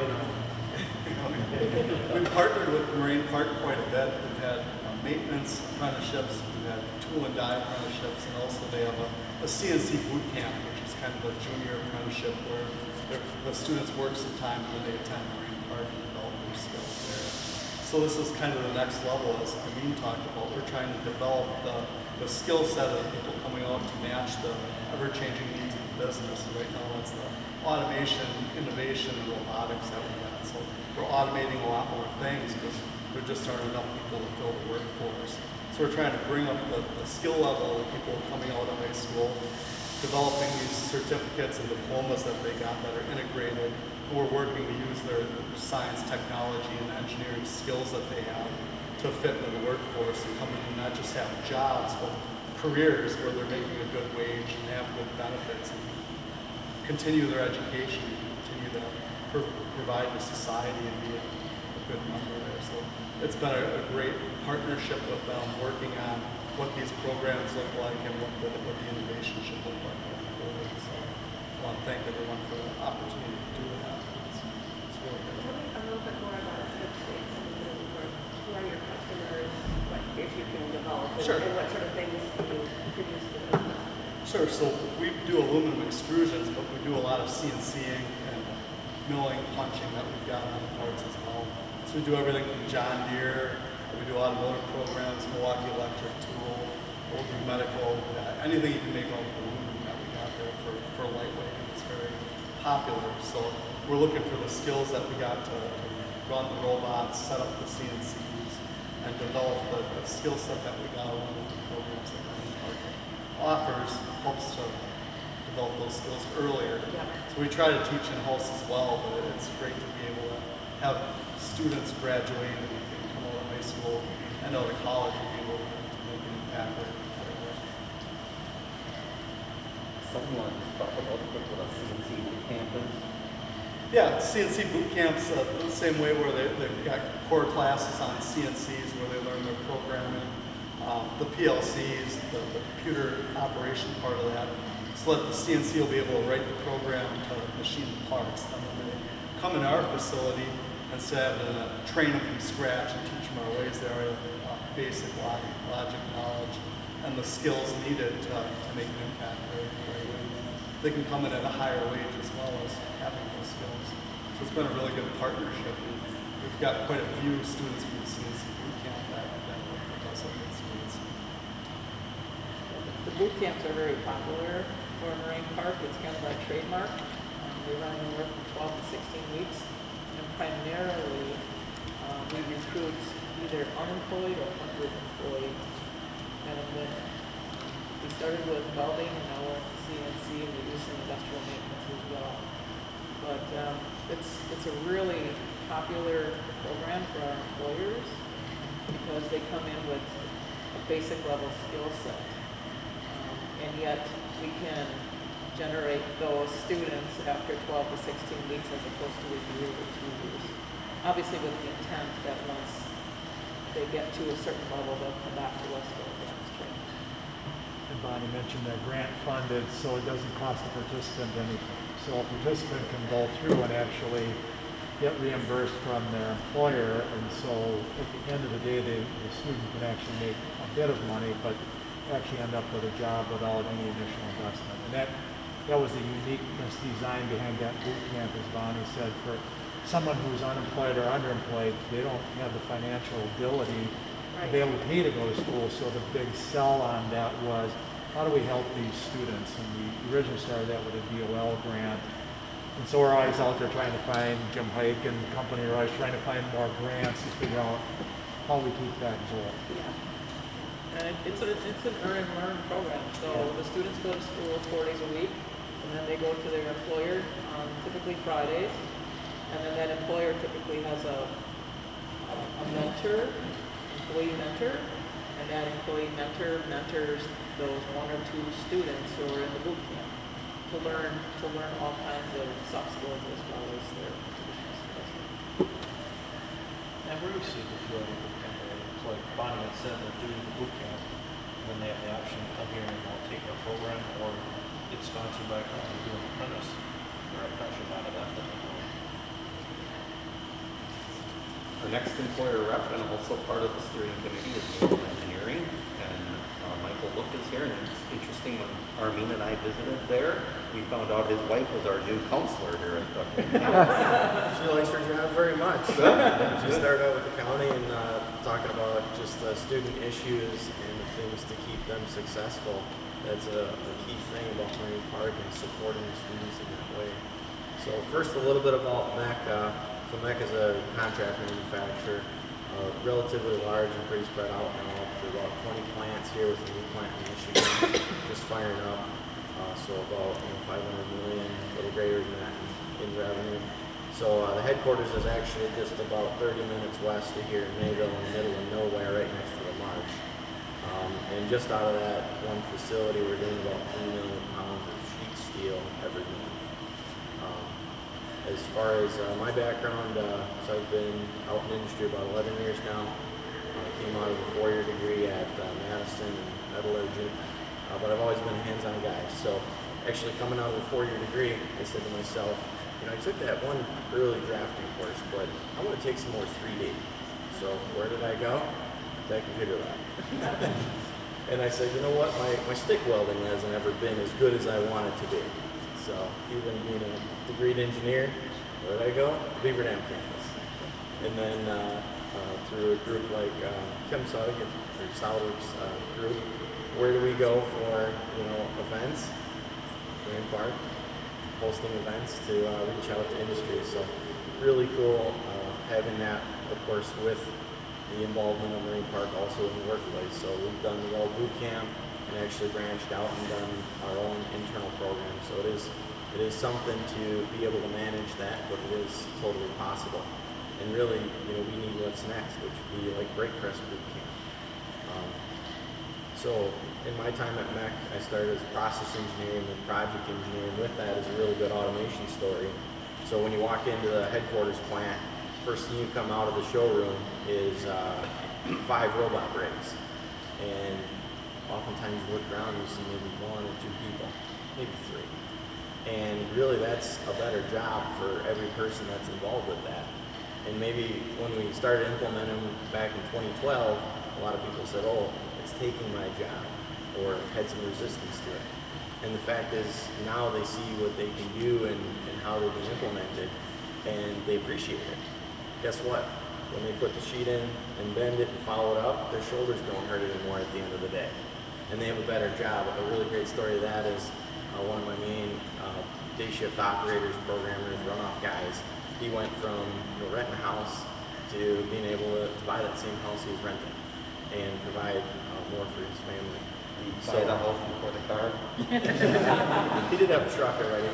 with Moraine Park quite a bit. We've had maintenance apprenticeships, we've had tool and die apprenticeships, and also they have a CNC boot camp, which is kind of a junior apprenticeship where the students work some time when they attend Moraine Park and develop their skills there. So this is kind of the next level, as Amin talked about. We're trying to develop the skill set of people coming out to match the ever-changing needs of the business. And right now it's the automation, innovation, and robotics that we have. So we're automating a lot more things because there just aren't enough people to fill the workforce. So we're trying to bring up the skill level of people coming out of high school, developing these certificates and diplomas that they got that are integrated. We're working to use their science, technology, and engineering skills that they have to fit into the workforce and come in and not just have jobs, but careers where they're making a good wage and have good benefits and continue their education, continue to provide to society and be a good member there. So it's been a great partnership with them, working on what these programs look like and what the innovation should look like going forward. So I want to thank everyone for the opportunity to do that. It's really good. Tell me a little bit more about States Senator. Who are your customers? What, if you can develop it, Sure. and what sort of things do you produce for them? Sure, so we do aluminum extrusions, but we do a lot of CNCing and milling, punching that we've got on the parts as well. So we do everything from John Deere, we do automotive programs, Milwaukee Electric Tool, we'll do medical, anything you can make out of aluminum that we got there for lightweighting. It's very popular. So we're looking for the skills that we got to run the robots, set up the CNCs, and develop the skill set that we got on the programs that Moraine Park offers, helps to develop those skills earlier. Yeah. So we try to teach in-house as well, but it's great to be able to have students graduate and come out of high school and out of college and be able to make an impact there. Someone talk about what a CNC boot camp is. Yeah, CNC boot camps the same way where they've got core classes on CNCs where they learn their programming, the PLCs, the computer operation part of that, so that the CNC will be able to write the program to machine the parts. And when they come in our facility, instead of having to train them from scratch and teach them our ways, they already have basic logic knowledge and the skills needed to make an impact very away. They can come in at a higher wage as well as having those skills. So it's been a really good partnership. We've got quite a few students from the CNC boot camp that work with us at the students. The boot camps are very popular for Moraine Park. It's kind of our trademark. They run anywhere from 12 to 16 weeks. And primarily, we recruit either unemployed or underemployed men and women. We started with welding, and now we're in CNC, and we do some industrial maintenance as well. But it's a really popular program for our employers because they come in with a basic level skill set. And yet we can generate those students after 12 to 16 weeks as opposed to a year or 2 years. Obviously with the intent that once they get to a certain level, they'll come back to us for advanced training. And Bonnie mentioned they're grant funded, so it doesn't cost the participant anything. So a participant can go through and actually get reimbursed from their employer, and so at the end of the day, the student can actually make a bit of money, but actually end up with a job without any initial investment. And that was the uniqueness design behind that boot camp, as Bonnie said. For someone who's unemployed or underemployed, they don't have the financial ability to be able to pay to go to school. So the big sell on that was, how do we help these students? And we originally started that with a DOL grant. And so we're always out there trying to find, Jim Hike and company are always trying to find more grants to figure out how we keep that goal. Yeah. And it's an earn and learn program. So the students go to school 4 days a week, and then they go to their employer on typically Fridays. And then that employer typically has a mentor, employee mentor, and that employee mentor mentors those 1 or 2 students who are in the boot camp to learn all kinds of soft skills as well as their traditional skills. And we receive a few other boot camp areas, like Bonnie had said, they're doing the boot camp, then they have the option to come here and take our program or get sponsored by a company doing an apprentice or apprenticeship out of that. Our next employer rep and also part of the steering committee is Middle Engineering, and Michael Lucas here, and it's interesting when Armin and I visited there, we found out his wife was our new counselor here at the campus. She likes her job very much. She started out with the county and talking about just student issues and the things to keep them successful. That's a key thing about Moraine Park and supporting the students in that way. So first, a little bit about MEC. So MEC is a contract manufacturer, relatively large and pretty spread out now. There are about 20 plants here with a new plant in Michigan, just firing up. So about 500 million, a little greater than that in revenue. So the headquarters is actually just about 30 minutes west of here in Mayville, in the middle of nowhere, right next to the marsh. And just out of that one facility, we're doing about 3 million pounds of sheet steel every month. As far as my background, so I've been out in industry about 11 years now. Came out of a 4-year degree at Madison and metallurgy, but I've always been a hands-on guy. So actually coming out of a 4-year degree, I said to myself, I took that one early drafting course, but I want to take some more 3D. So where did I go? That computer lab. And I said, you know what, my stick welding hasn't ever been as good as I want it to be. So even being a degreed engineer, where did I go? The Beaver Dam campus. And then through a group like ChemSug or Souder's group, where do we go for events? Moraine Park, hosting events to reach out to industry. So really cool having that, of course, with the involvement of Moraine Park also in the workplace. So we've done the Weld Boot Camp and actually branched out and done our own internal program. So it is something to be able to manage that, but it is totally possible. And really, we need what's next, which would be like brake press boot camp. So in my time at MEC, I started as process engineer and then project engineer, and with that is a really good automation story. So when you walk into the headquarters plant, first thing you come out of the showroom is 5 robot rigs. And oftentimes you look around and you see maybe 1 or 2 people, maybe 3. And really that's a better job for every person that's involved with that. And maybe when we started implementing them back in 2012, a lot of people said, oh, it's taking my job, or had some resistance to it. And the fact is, now they see what they can do and how they've been implemented, and they appreciate it. Guess what? When they put the sheet in and bend it and follow it up, their shoulders don't hurt anymore at the end of the day. And they have a better job. A really great story of that is one of my main day shift operators, programmers, runoff guys. He went from renting a house to being able to buy that same house he was renting and provide more for his family. Buy the house before the car? He did have a truck already.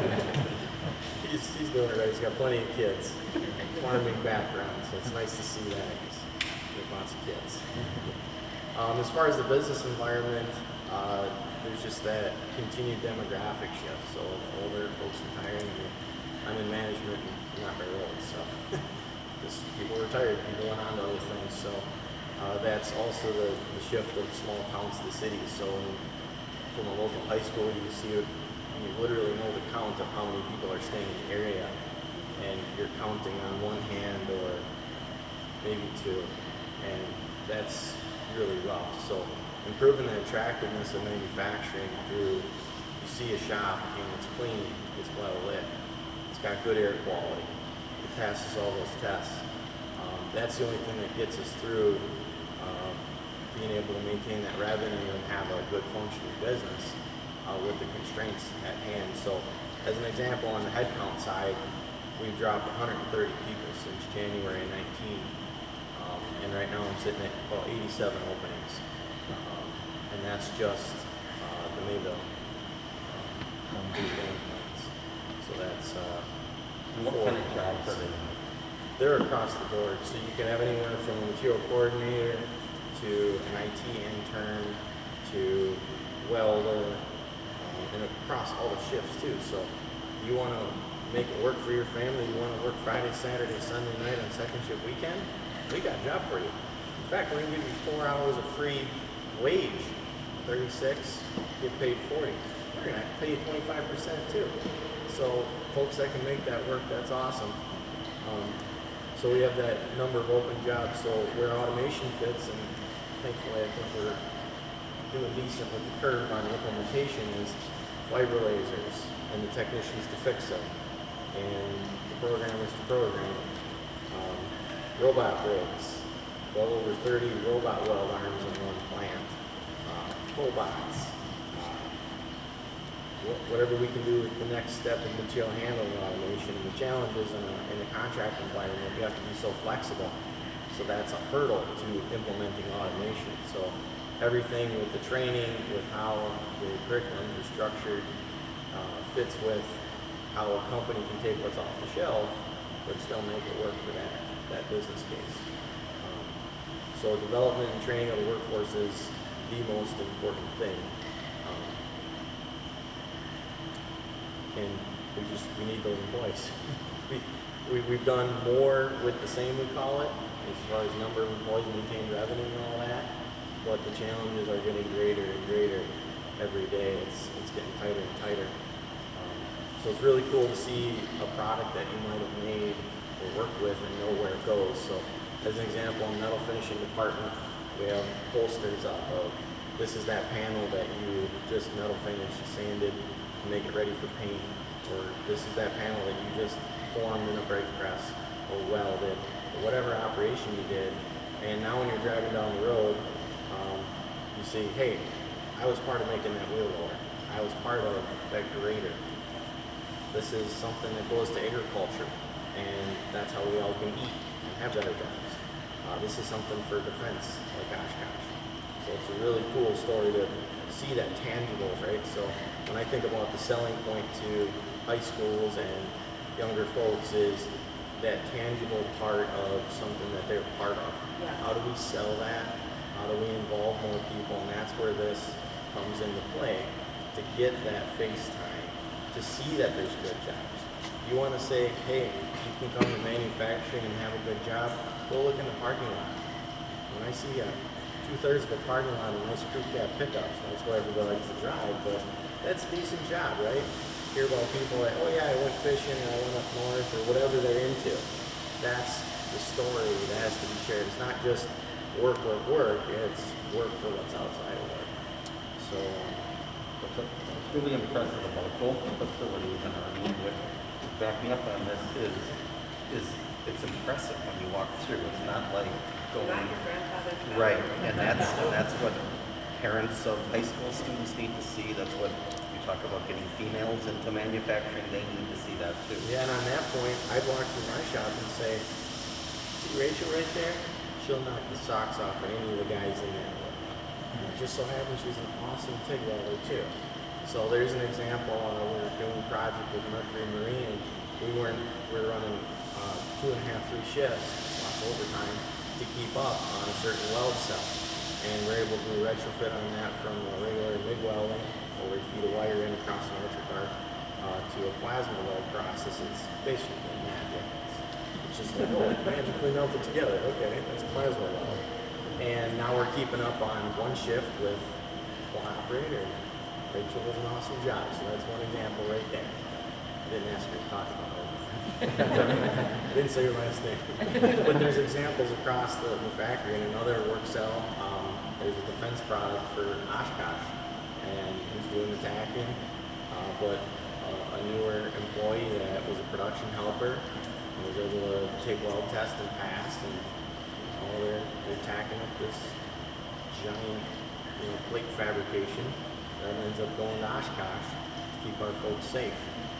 He's doing it right. He's got plenty of kids. Farming background, so it's nice to see that. He's got lots of kids. As far as the business environment, there's just that continued demographic shift. So older folks retiring. I'm in management and not very old, so just people retired, people went on to other things. So that's also the shift of small towns to cities. So from a local high school, you see it, you literally know the count of how many people are staying in the area, and you're counting on one hand or maybe 2, and that's really rough. So improving the attractiveness of manufacturing through, you see a shop and it's clean, it's well lit, it's got good air quality, it passes all those tests. That's the only thing that gets us through being able to maintain that revenue and have a good functioning business with the constraints at hand. So as an example, on the headcount side, we've dropped 130 people since January 19, and right now I'm sitting at about 87 openings, and that's just the Mayville plants. So that's what kind of jobs are they? They're across the board. So you can have anywhere from a material coordinator to an IT intern to welder, and across all the shifts too. So you want to make it work for your family, you want to work Friday, Saturday, Sunday night on second shift weekend, we got a job for you. In fact, we're going to give you 4 hours of free wage, 36, get paid 40. We're going to have to pay you 25% too. So folks that can make that work, that's awesome. So we have that number of open jobs. So where automation fits, and thankfully I think we're doing decent with the curve on the implementation is fiber lasers and the technicians to fix them, and the programmers to program them. Robot rigs, well over 30 robot weld arms in one plant, cobots, whatever we can do with the next step in material handling automation. The challenge is in a contract environment, you have to be so flexible. So that's a hurdle to implementing automation. So everything with the training, with how the curriculums are structured, fits with how a company can take what's off the shelf, but still make it work for that business case. So development and training of the workforce is the most important thing. And we need those employees. We've done more with the same, we call it, as far as number of employees, maintained revenue and all that, but the challenges are getting greater and greater every day. It's getting tighter and tighter. So it's really cool to see a product that you might have made or worked with and know where it goes. So as an example, in the metal finishing department, we have posters up of this is that panel that you just metal finished, sanded, to make it ready for paint, or this is that panel that you just formed in a brake press or welded, or whatever operation you did. And now when you're driving down the road, you see, hey, I was part of making that wheel roller. I was part of that grader. This is something that goes to agriculture, and that's how we all can eat and have better jobs. This is something for defense, like Oshkosh. So it's a really cool story to see that tangible, right? So when I think about the selling point to high schools and younger folks is that tangible part of something that they're part of. Yeah. How do we sell that? How do we involve more people? And that's where this comes into play, to get that face time, to see that there's good jobs. You want to say, hey, you can come to manufacturing and have a good job, go look in the parking lot. When I see 2/3 of a parking lot of nice crew cab pickups, that's where everybody likes to drive, but that's a decent job, right? Hear about people like, oh yeah, I went fishing and I went up north, or whatever they're into. That's the story that has to be shared. It's not just work, work, work. It's work for what's outside of work. So what's really impressive about both the facilities and our need with backing up on this is it's impressive when you walk through. It's not like going right, and that's what parents of high school students need to see. That's what we talk about, getting females into manufacturing. They need to see that too. yeah, and on that point, I'd walk through my shop and say, see Rachel right there? She'll knock the socks off of any of the guys in there. It just so happens she's an awesome TIG welder too. So there's an example. We were doing a project with Mercury Marine. We were running 2.5, 3 shifts, lots of overtime, to keep up on a certain weld cell. And we're able to retrofit on that from a regular MIG welding, where we feed a wire in across an electric arc, to a plasma weld process. It's basically magic. It's just like, oh, magically melted together. Okay, that's plasma weld. And now we're keeping up on one shift with one operator. Rachel does an awesome job, so that's one example right there. I didn't ask her to talk about it. I didn't say your last name. But there's examples across the factory. And another work cell, there's a defense product for Oshkosh, and he's doing the tacking, but a newer employee that was a production helper and was able to take weld test and pass, and they're tacking up this giant plate fabrication that ends up going to Oshkosh to keep our folks safe.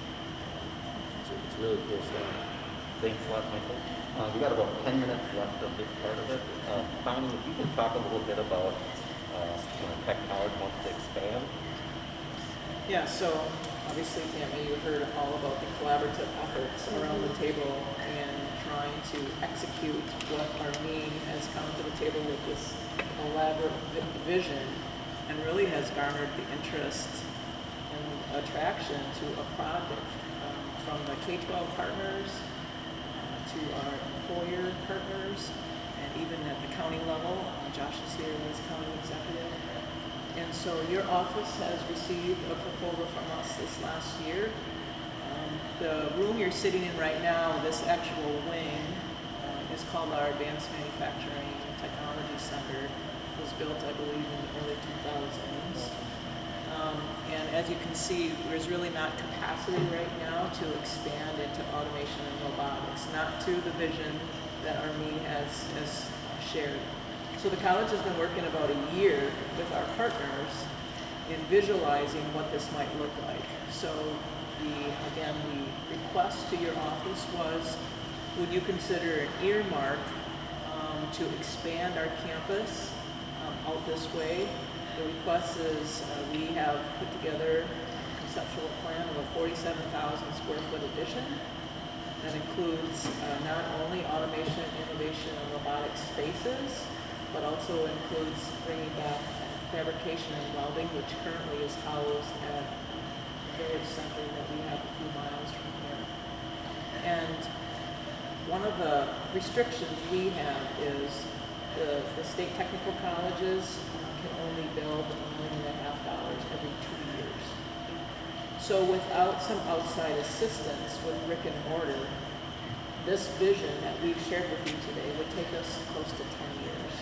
It's a really cool stuff. Thanks a lot, Michael. We got about 10 minutes left of this part of it. Bonnie, if you could talk a little bit about Tech College wants to expand. Yeah, so obviously, Tammy, you heard all about the collaborative efforts around the table and trying to execute what Armin has come to the table with this elaborate vision, and really has garnered the interest and attraction to a project from the K-12 partners to our employer partners, and even at the county level. Josh is here as county executive. And so your office has received a proposal from us this last year. The room you're sitting in right now, this actual wing, is called our Advanced Manufacturing Technology Center. was built, I believe, in the early 2000s. And as you can see, there's really not capacity right now to expand into automation and robotics, not to the vision that Army has shared. So the college has been working about a year with our partners in visualizing what this might look like. So again, the request to your office was, would you consider an earmark to expand our campus out this way? The request is we have put together a conceptual plan of a 47,000 square foot addition that includes not only automation, innovation, and robotic spaces, but also includes bringing back fabrication and welding, which currently is housed at the village center that we have a few miles from here. And one of the restrictions we have is the state technical colleges can only build $1.5 million every 2 years. So without some outside assistance with brick and mortar, this vision that we've shared with you today would take us close to 10 years.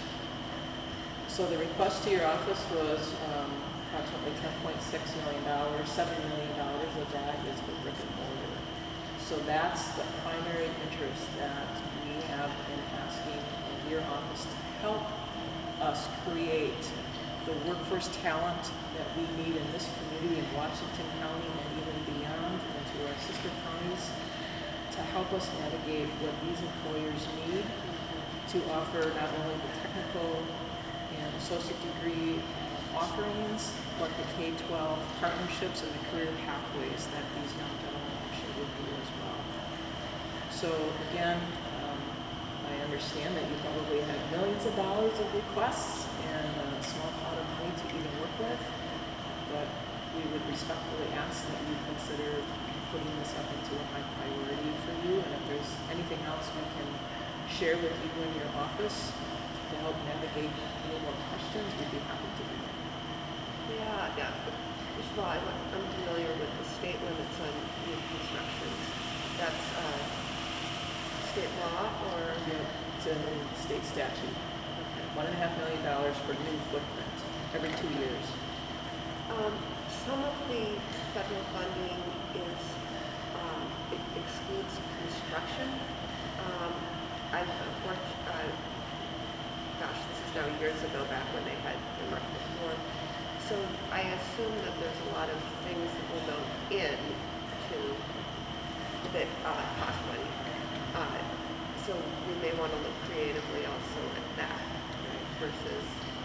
So the request to your office was approximately $10.6 million. $7 million of that is for brick and mortar. So that's the primary interest that we have in asking your office to help us create the workforce talent that we need in this community in Washington County and even beyond, and to our sister counties, to help us navigate what these employers need to offer not only the technical and associate degree offerings, but the K-12 partnerships and the career pathways that these young gentlemen actually would do as well. So again, I understand that you probably have millions of dollars of requests and a small pot of money to even work with, but we would respectfully ask that you consider putting this up into a high priority for you, and if there's anything else we can share with you in your office to help navigate any more questions, we'd be happy to do that. Yeah. First of all, I'm familiar with the state limits on new construction. That's state law, or? Yeah, it's a state statute. $1.5 million for new footprint every 2 years. Some of the federal funding is, it excludes construction. I've worked, gosh, this is now years ago, back when they had earmarked before. So I assume that there's a lot of things that will go in to that cost money. So we may want to look creatively also at that versus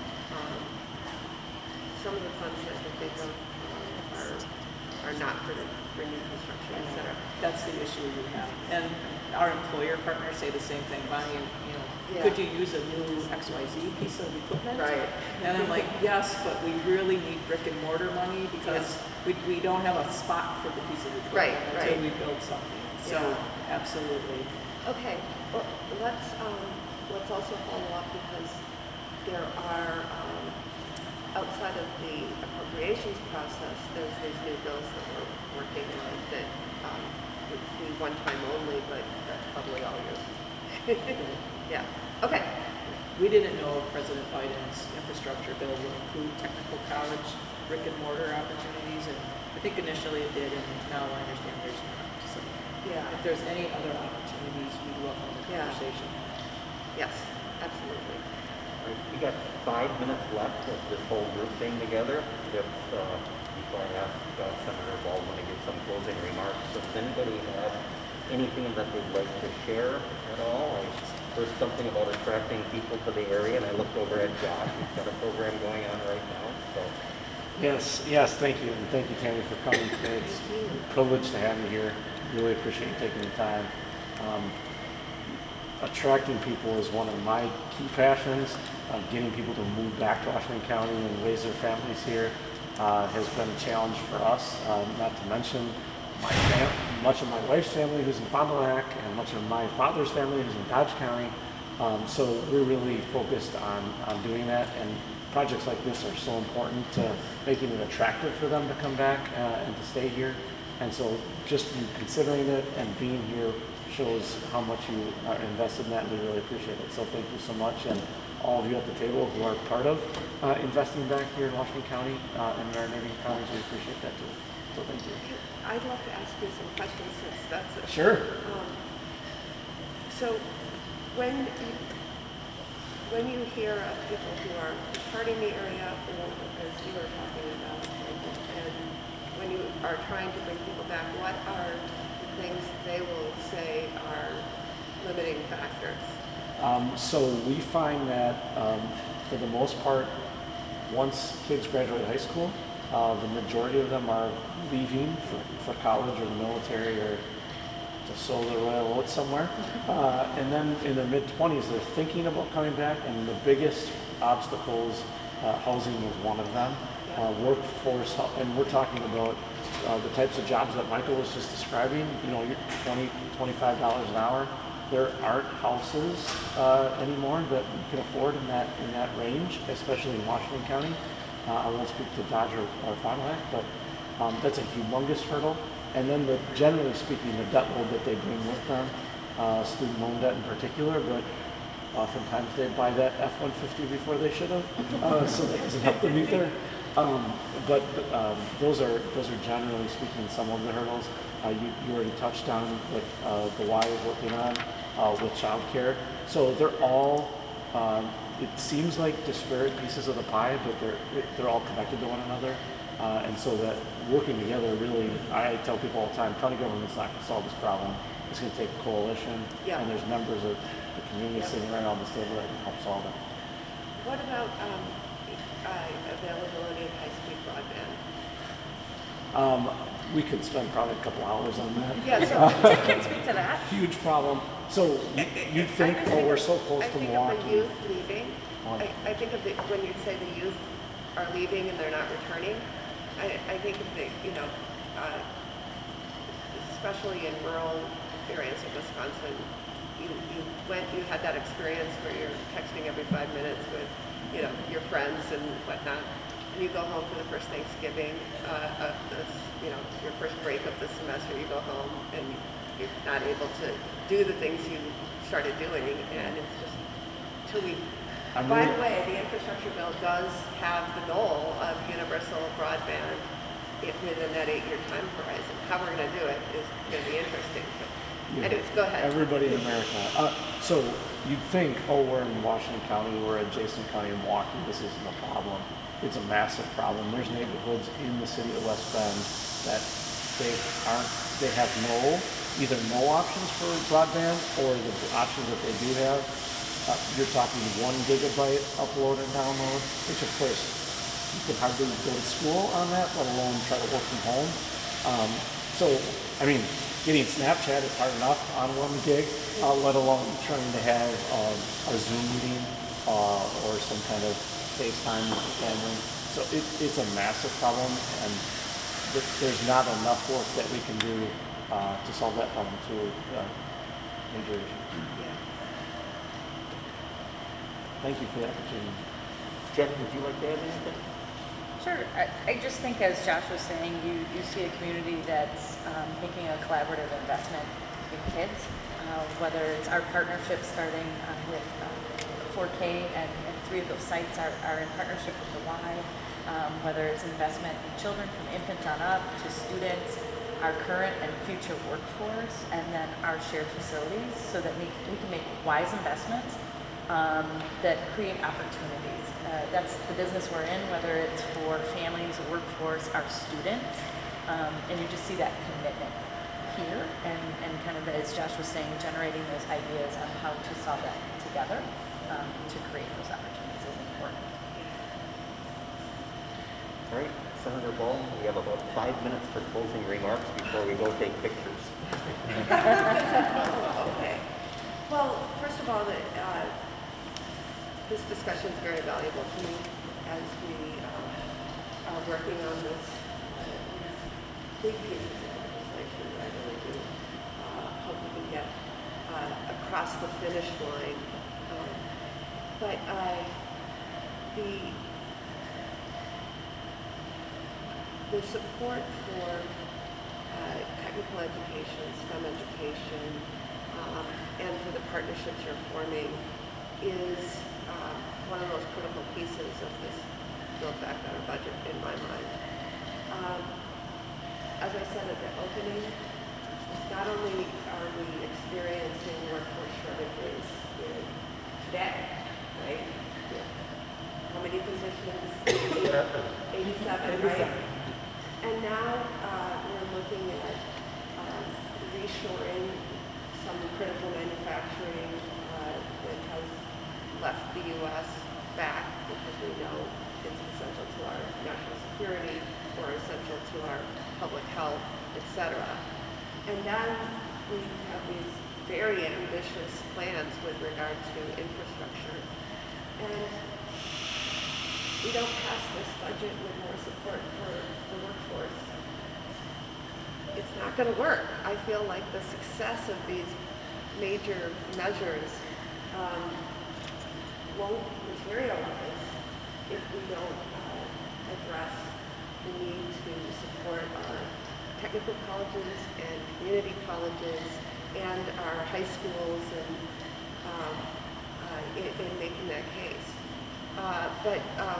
some of the funds that they don't are not for new construction, et cetera. That's the issue we have. And our employer partners say the same thing. Bonnie, could you use a new XYZ piece of equipment? Right. And I'm like, yes, but we really need brick and mortar money because we don't have a spot for the piece of equipment until we build something. So absolutely. Okay. Well, let's also follow up, because there are outside of the appropriations process, there's these new bills that we're working on that would be one time only, but that's probably all you. Yeah. Okay. We didn't know if President Biden's infrastructure bill would include technical college brick and mortar opportunities, and I think initially it did, and now I understand there's not. So if there's any other opportunities, we'd welcome the conversation. Yes, absolutely. We got 5 minutes left of this whole group thing together. If before I ask Senator Baldwin to give some closing remarks, does anybody have anything that they'd like to share at all? I heard something about attracting people to the area, and I looked over at Josh. He's got a program going on right now. So. Yes, thank you, and thank you, Tammy, for coming today. It's a privilege to have you here. Really appreciate you taking the time. Attracting people is one of my key passions. Getting people to move back to Washington County and raise their families here has been a challenge for us. Not to mention much of my wife's family who's in Fond du Lac, and much of my father's family who's in Dodge County. So we're really focused on doing that, and projects like this are so important to making it attractive for them to come back and to stay here. And so just you considering it and being here shows how much you are invested in that, and we really appreciate it. So thank you so much, and all of you at the table who are part of investing back here in Washington County and in our neighboring counties, we appreciate that too. So thank you. I'd love to ask you some questions since that's a... Sure. So when you hear of people who are departing the area, or as you were talking about, and when you are trying to bring people back, what are the things they will say are limiting factors? So we find that for the most part, once kids graduate high school, the majority of them are leaving for college or the military or to sow the royal oats somewhere. And then in their mid-20s, they're thinking about coming back, and the biggest obstacles, housing is one of them. Workforce, and we're talking about the types of jobs that Michael was just describing, you know, you're $20, $25 an hour. There aren't houses anymore that you can afford in that range, especially in Washington County. I won't speak to Dodge or Fond du Lac, but that's a humongous hurdle. And then generally speaking, the debt load that they bring with them, student loan debt in particular, but oftentimes they buy that F-150 before they should have, so that doesn't help them either. But those are generally speaking some of the hurdles. You already touched on what the Y is working on with childcare. So they're all, it seems like disparate pieces of the pie, but they're all connected to one another. And so that working together really, I tell people all the time, county government's not going to solve this problem. It's going to take a coalition, and there's members of the community sitting right on this table that can help solve it. What about availability of high-speed broadband? We could spend probably a couple hours on that. Yeah, so Dick can speak to that. Huge problem. So you'd think, oh, we're so close to Milwaukee. I think of the youth leaving. I think of when you say the youth are leaving and they're not returning. I think of the, you know, especially in rural areas of Wisconsin, you had that experience where you're texting every 5 minutes with, you know, your friends and whatnot. And you go home for the first Thanksgiving of this, you know, your first break of the semester. You go home and you're not able to do the things you started doing, and it's just till we. By the way, the infrastructure bill does have the goal of universal broadband within that 8-year time horizon. How we're going to do it is going to be interesting. But anyways, go ahead. Everybody in America. So you'd think, oh, we're in Washington County, we're adjacent county in Milwaukee, this isn't a problem. It's a massive problem. There's neighborhoods in the city of West Bend that they have either no options for broadband, or the options that they do have, you're talking 1 gigabyte upload and download, which of course you could hardly go to school on that, let alone try to work from home. So, I mean, getting Snapchat is hard enough on 1 gig, let alone trying to have a Zoom meeting or some kind of FaceTime with the family. So it's a massive problem, and there's not enough work that we can do to solve that problem too. Major issue. Thank you for the opportunity. Jen, would you like to add anything? Sure. I just think, as Josh was saying, you see a community that's making a collaborative investment in kids, whether it's our partnership starting with 4K, and 3 of those sites are in partnership with the Y, whether it's investment in children from infants on up to students, our current and future workforce, and then our shared facilities, so that we can make wise investments that create opportunities. That's the business we're in, whether it's for families, the workforce, our students, and you just see that commitment here, and kind of, as Josh was saying, generating those ideas on how to solve that together to create those opportunities is important. All right, Senator Baldwin, we have about 5 minutes for closing remarks before we go take pictures. Okay. Well, first of all, this discussion is very valuable to me as we are working on this big piece of legislation. I really do hope we can get across the finish line. But the support for technical education, STEM education, partnerships you're forming is one of those critical pieces of this Build Back Better budget in my mind. As I said at the opening, not only are we experiencing workforce shortages today, right? How many positions? 87, right? And now we're looking at reshoring some critical manufacturing that has left the U.S. back because we know it's essential to our national security or essential to our public health, etc. And then we have these very ambitious plans with regard to infrastructure. And we don't pass this budget with more support for the workforce. It's not going to work. I feel like the success of these major measures won't materialize if we don't address the need to support our technical colleges and community colleges and our high schools and in making that case. But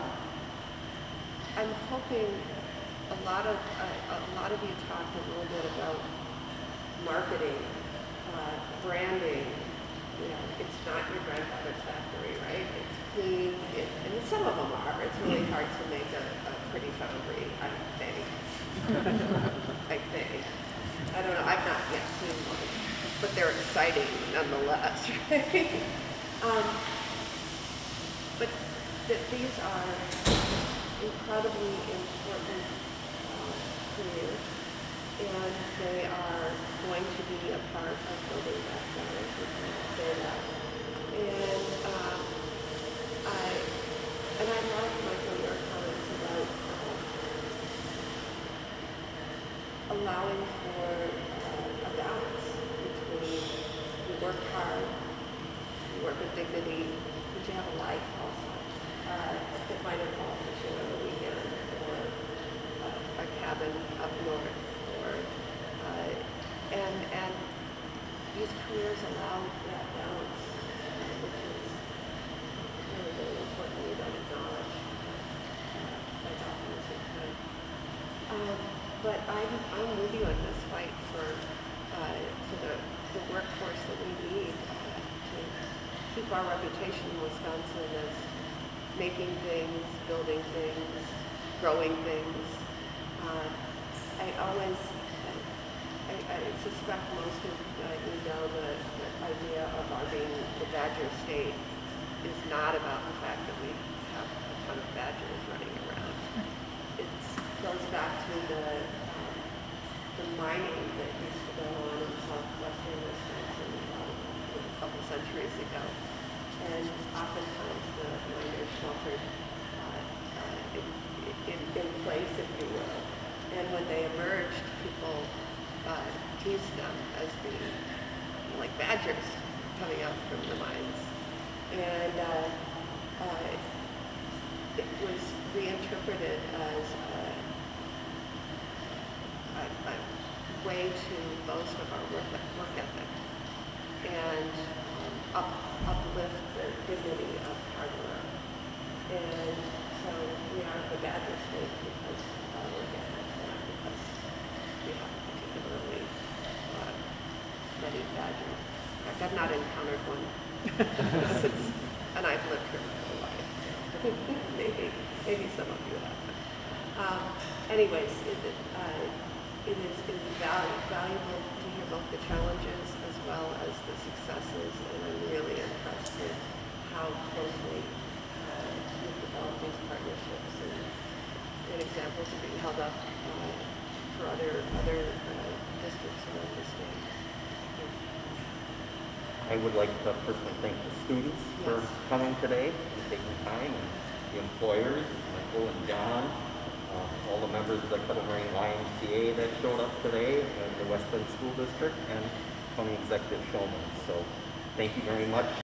I'm hoping a lot of you talked a little bit about marketing, branding. You know, it's not your grandfather's factory, right? It's clean, and some of them are. It's really hard to make a pretty foundry, I think. I think. I don't know. I've not yet seen one, but they're exciting nonetheless, right? But these are incredibly important careers, and they are going to be a part of Building Back Better, we can say that. And I love, Michael, your comments about allowing for a balance between you work hard, you work with dignity, but you have a life also. It might involve fishing on the weekend or a cabin up north, or and these careers allow that balance, which is really, really important. We don't acknowledge as often as we could. But I'm with you in this fight for the workforce that we need to keep our reputation in Wisconsin as making things, building things, growing things. I suspect most of you know the idea of our being the Badger State is not about the fact that we have a ton of badgers running around. It goes back to the mining that used to go on in southwestern Wisconsin a couple centuries ago. And oftentimes the miners sheltered in place, if you will. And when they emerged, people teased them as being like badgers coming out from the mines. And it was reinterpreted as a way to boast of our work ethic and uplift the dignity of hard work. And so we are the Badger State because of our work ethic, not because we have particularly many badgers. In fact, I've not encountered one since, and I've lived here my whole life. So maybe some of you have. Anyways, it is valuable to hear both the challenges as well as the successes, and I'm really impressed with how closely you've developed these partnerships, and examples are being held up for other districts around the state. I would like to personally thank the students for coming today and taking time, and the employers, Michael and John, all the members of the Kettle Moraine YMCA that showed up today, and the West Bend School District, and County Executive Showman. So thank you very much.